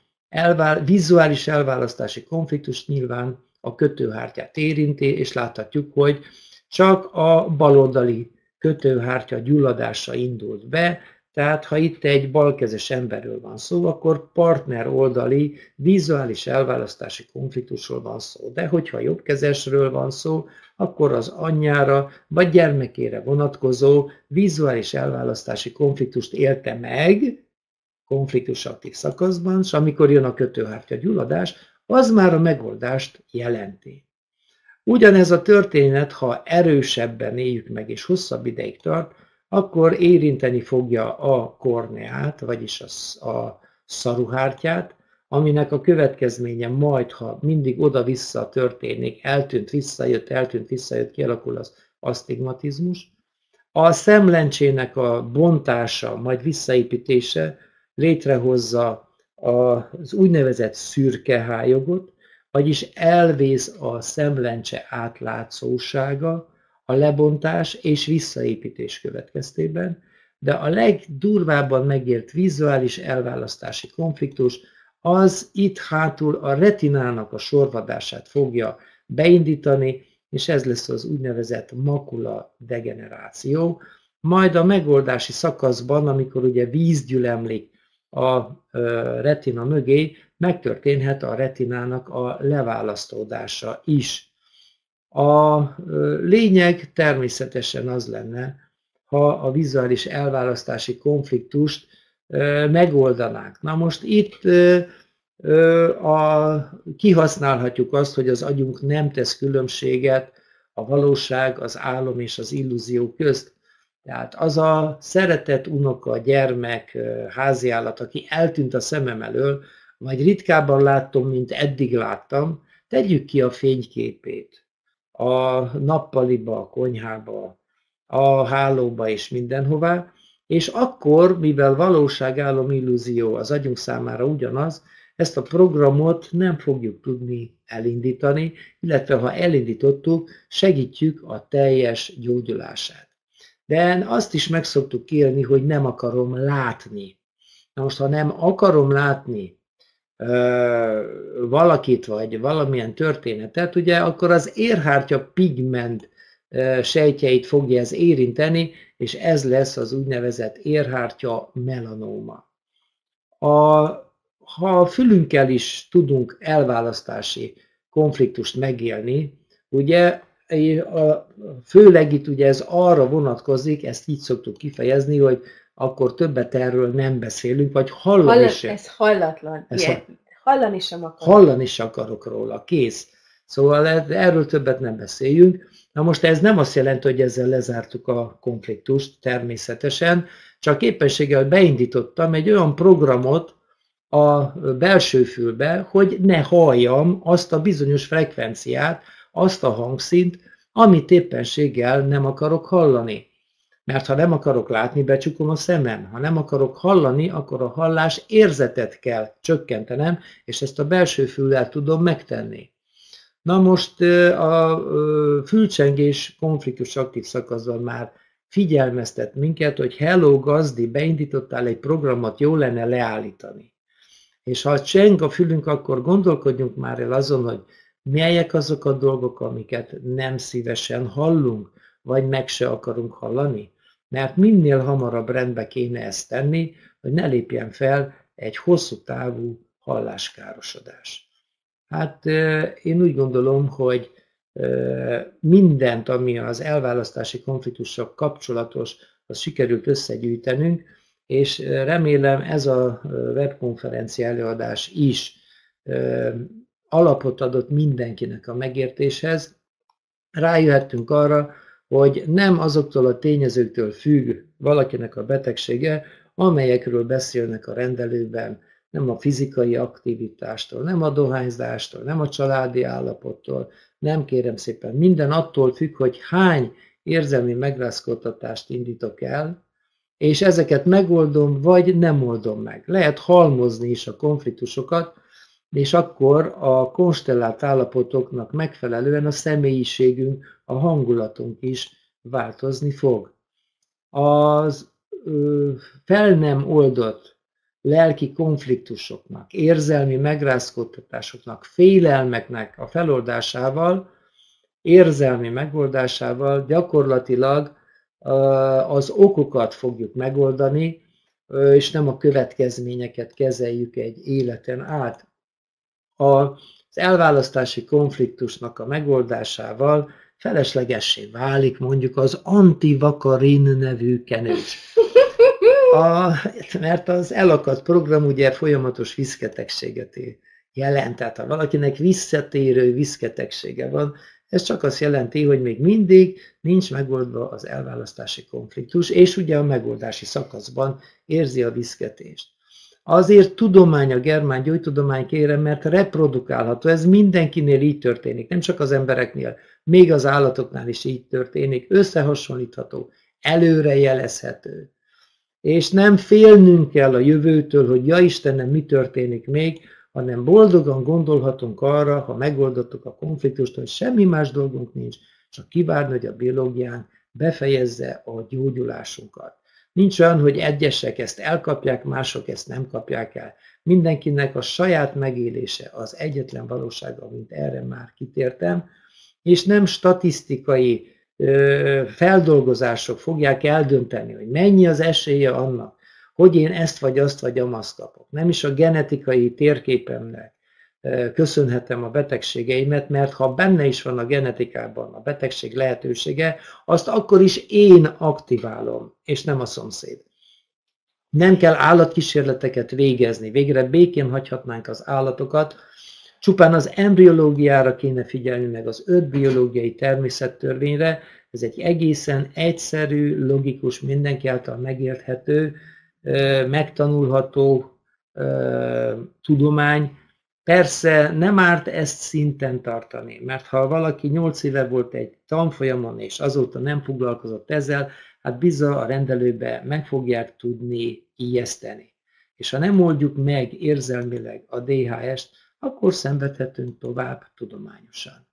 Speaker 2: vizuális elválasztási konfliktus nyilván a kötőhártyát érinti, és láthatjuk, hogy csak a baloldali kötőhártya gyulladása indult be, tehát ha itt egy balkezes emberről van szó, akkor partner oldali vizuális elválasztási konfliktusról van szó. De hogyha jobbkezesről van szó, akkor az anyjára vagy gyermekére vonatkozó vizuális elválasztási konfliktust élte meg konfliktus aktív szakaszban, és amikor jön a kötőhártya gyulladás, az már a megoldást jelenti. Ugyanez a történet, ha erősebben éljük meg és hosszabb ideig tart, akkor érinteni fogja a korneát, vagyis a szaruhártyát, aminek a következménye majd, ha mindig oda-vissza történik, eltűnt, visszajött, kialakul az asztigmatizmus. A szemlencsének a bontása, majd visszaépítése létrehozza az úgynevezett szürke hályogot, vagyis elvész a szemlencse átlátszósága a lebontás és visszaépítés következtében, de a legdurvábban megélt vizuális elválasztási konfliktus az itt hátul a retinának a sorvadását fogja beindítani, és ez lesz az úgynevezett makula degeneráció. Majd a megoldási szakaszban, amikor ugye víz gyülemlik a retina mögé, megtörténhet a retinának a leválasztódása is. A lényeg természetesen az lenne, ha a vizuális elválasztási konfliktust megoldanánk. Na most itt kihasználhatjuk azt, hogy az agyunk nem tesz különbséget a valóság, az álom és az illúzió közt. Tehát az a szeretett unoka, gyermek, háziállat, aki eltűnt a szemem elől, vagy ritkábban láttam, mint eddig láttam, tegyük ki a fényképét a nappaliba, a konyhába, a hálóba és mindenhová, és akkor, mivel valóság, álom, illúzió az agyunk számára ugyanaz, ezt a programot nem fogjuk tudni elindítani, illetve ha elindítottuk, segítjük a teljes gyógyulását. De azt is meg szoktuk élni, hogy nem akarom látni. Na most, ha nem akarom látni valakit, vagy valamilyen történetet, ugye, akkor az érhártya pigment sejtjeit fogja ez érinteni, és ez lesz az úgynevezett érhártya melanóma. Ha a fülünkkel is tudunk elválasztási konfliktust megélni, ugye, főleg itt ugye ez arra vonatkozik, ezt így szoktuk kifejezni, hogy akkor többet erről nem beszélünk, vagy hallani sem.
Speaker 1: Ez hallatlan. Hallani sem akarok.
Speaker 2: Hallani sem akarok róla, kész. Szóval erről többet nem beszéljünk. Na most ez nem azt jelenti, hogy ezzel lezártuk a konfliktust, természetesen, csak éppenséggel beindítottam egy olyan programot a belső fülbe, hogy ne halljam azt a bizonyos frekvenciát, azt a hangszint, amit éppenséggel nem akarok hallani. Mert ha nem akarok látni, becsukom a szemem. Ha nem akarok hallani, akkor a hallás érzetet kell csökkentenem, és ezt a belső füllel tudom megtenni. Na most a fülcsengés konfliktus aktív szakaszban már figyelmeztet minket, hogy hello gazdi, beindítottál egy programot, jó lenne leállítani. És ha cseng a fülünk, akkor gondolkodjunk már el azon, hogy melyek azok a dolgok, amiket nem szívesen hallunk, vagy meg se akarunk hallani. Mert minél hamarabb rendbe kéne ezt tenni, hogy ne lépjen fel egy hosszú távú halláskárosodás. Hát én úgy gondolom, hogy mindent, ami az elválasztási konfliktussal kapcsolatos, az sikerült összegyűjtenünk, és remélem ez a webkonferencia előadás is alapot adott mindenkinek a megértéshez. Rájöhettünk arra, hogy nem azoktól a tényezőktől függ valakinek a betegsége, amelyekről beszélnek a rendelőben, nem a fizikai aktivitástól, nem a dohányzástól, nem a családi állapottól, nem, kérem szépen, minden attól függ, hogy hány érzelmi megrázkódtatást indítok el, és ezeket megoldom, vagy nem oldom meg. Lehet halmozni is a konfliktusokat, és akkor a konstellált állapotoknak megfelelően a személyiségünk, a hangulatunk is változni fog. Az fel nem oldott lelki konfliktusoknak, érzelmi megrázkódtatásoknak, félelmeknek a feloldásával, érzelmi megoldásával gyakorlatilag az okokat fogjuk megoldani, és nem a következményeket kezeljük egy életen át. Az elválasztási konfliktusnak a megoldásával feleslegessé válik mondjuk az antivakarin nevű kenős. Mert az elakadt program ugye folyamatos viszketegséget jelent, tehát ha valakinek visszatérő viszketegsége van, ez csak azt jelenti, hogy még mindig nincs megoldva az elválasztási konfliktus, és ugye a megoldási szakaszban érzi a viszketést. Azért tudomány, a germán gyógytudomány, kérem, mert reprodukálható, ez mindenkinél így történik, nem csak az embereknél, még az állatoknál is így történik, összehasonlítható, előrejelezhető. És nem félnünk kell a jövőtől, hogy ja Istenem, mi történik még, hanem boldogan gondolhatunk arra, ha megoldottuk a konfliktust, hogy semmi más dolgunk nincs, csak kivárni, hogy a biológián befejezze a gyógyulásunkat. Nincs olyan, hogy egyesek ezt elkapják, mások ezt nem kapják el. Mindenkinek a saját megélése az egyetlen valóság, amint erre már kitértem, és nem statisztikai feldolgozások fogják eldönteni, hogy mennyi az esélye annak, hogy én ezt vagy azt vagy amazt kapok. Nem is a genetikai térképemnek köszönhetem a betegségeimet, mert ha benne is van a genetikában a betegség lehetősége, azt akkor is én aktiválom, és nem a szomszéd. Nem kell állatkísérleteket végezni, végre békén hagyhatnánk az állatokat, csupán az embriológiára kéne figyelni, meg az 5 biológiai természettörvényre. Ez egy egészen egyszerű, logikus, mindenki által megérthető, megtanulható tudomány. Persze nem árt ezt szinten tartani, mert ha valaki 8 éve volt egy tanfolyamon, és azóta nem foglalkozott ezzel, hát bizony a rendelőbe meg fogják tudni ijeszteni. És ha nem oldjuk meg érzelmileg a DHS-t, akkor szenvedhetünk tovább tudományosan.